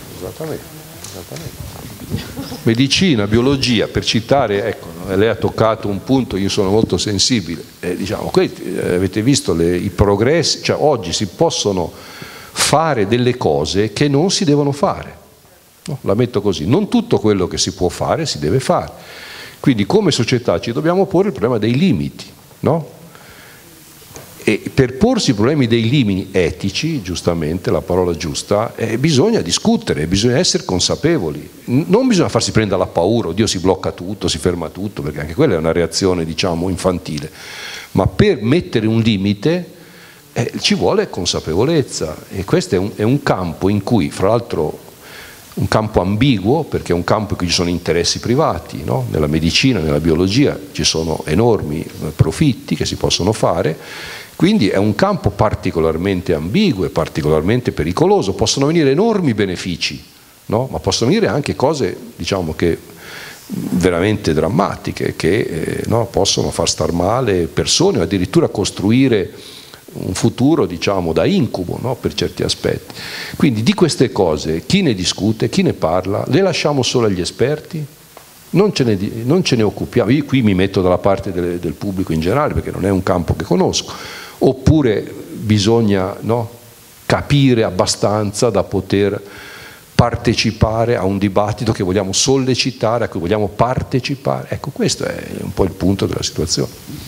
Medicina, biologia, per citare, ecco, lei ha toccato un punto, io sono molto sensibile, diciamo, avete visto i progressi, cioè oggi si possono fare delle cose che non si devono fare, no? La metto così, non tutto quello che si può fare si deve fare, quindi come società ci dobbiamo porre il problema dei limiti, no? E per porsi i problemi dei limiti etici, giustamente, la parola giusta, bisogna discutere, bisogna essere consapevoli, non bisogna farsi prendere la paura, oddio si blocca tutto, si ferma tutto, perché anche quella è una reazione, diciamo, infantile, ma per mettere un limite ci vuole consapevolezza, e questo è un campo in cui, fra l'altro, un campo ambiguo, perché è un campo in cui ci sono interessi privati, no? Nella medicina, nella biologia ci sono enormi profitti che si possono fare. Quindi è un campo particolarmente ambiguo e particolarmente pericoloso, possono venire enormi benefici, no? Ma possono venire anche cose, diciamo, che veramente drammatiche, che no, possono far star male persone o addirittura costruire un futuro, diciamo, da incubo, no? Per certi aspetti. Quindi di queste cose chi ne discute, chi ne parla, le lasciamo solo agli esperti? Non ce ne occupiamo, io qui mi metto dalla parte del pubblico in generale perché non è un campo che conosco, oppure bisogna, no, capire abbastanza da poter partecipare a un dibattito che vogliamo sollecitare, a cui vogliamo partecipare. Ecco, questo è un po' il punto della situazione.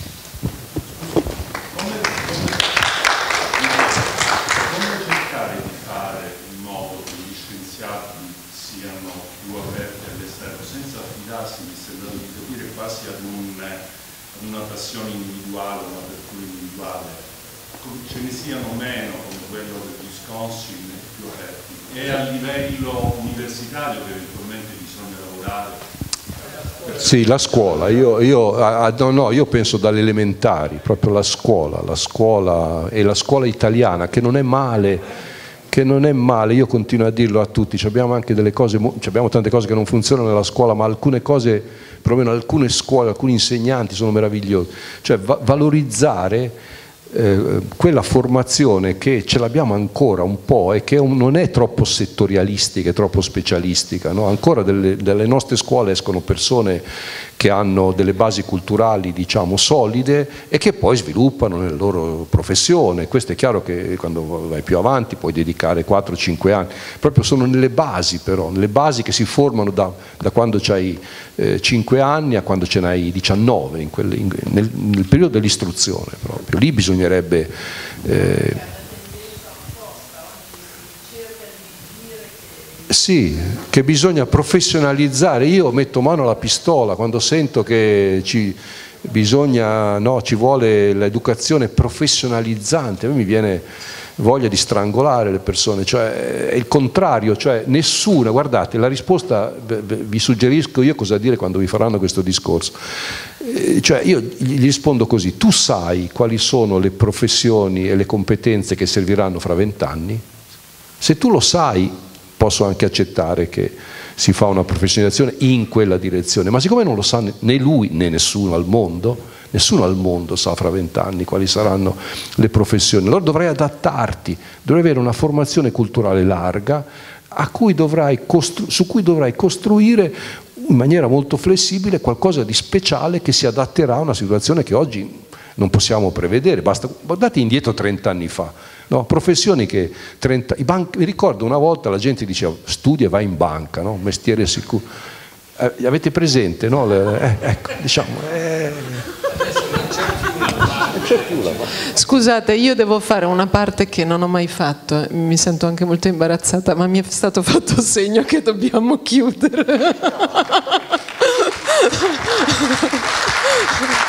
Una passione individuale, un'apertura individuale, ce ne siano meno come quello del Wisconsin, più aperti, e a livello universitario che eventualmente bisogna lavorare. Sì, la scuola, io penso dalle elementari, proprio la scuola e la scuola italiana, che non è male, io continuo a dirlo a tutti, abbiamo anche delle cose, abbiamo tante cose che non funzionano nella scuola, ma alcune cose, perlomeno alcune scuole, alcuni insegnanti sono meravigliosi, cioè valorizzare quella formazione che ce l'abbiamo ancora un po' e che non è troppo settorialistica e troppo specialistica, no? Ancora dalle nostre scuole escono persone che hanno delle basi culturali, diciamo, solide e che poi sviluppano nella loro professione. Questo è chiaro che quando vai più avanti puoi dedicare 4-5 anni, proprio sono nelle basi, però, nelle basi che si formano da quando hai 5 anni a quando ce n'hai 19, nel periodo dell'istruzione proprio. Lì bisognerebbe sì, che bisogna professionalizzare. Io metto mano alla pistola quando sento che ci vuole l'educazione professionalizzante. A me mi viene voglia di strangolare le persone, cioè è il contrario, cioè nessuna, guardate, la risposta vi suggerisco io cosa dire quando vi faranno questo discorso, cioè io gli rispondo così: tu sai quali sono le professioni e le competenze che serviranno fra 20 anni? Se tu lo sai, posso anche accettare che si fa una professionalizzazione in quella direzione, ma siccome non lo sa né lui né nessuno al mondo sa fra 20 anni quali saranno le professioni, allora dovrai adattarti, dovrai avere una formazione culturale larga su cui dovrai costruire in maniera molto flessibile qualcosa di speciale che si adatterà a una situazione che oggi non possiamo prevedere. Guardate indietro 30 anni fa, no? Professioni che mi ricordo una volta la gente diceva studia e vai in banca, no? Mestiere sicuro. avete presente, no? Ecco, diciamo... Scusate, io devo fare una parte che non ho mai fatto, mi sento anche molto imbarazzata, ma mi è stato fatto segno che dobbiamo chiudere.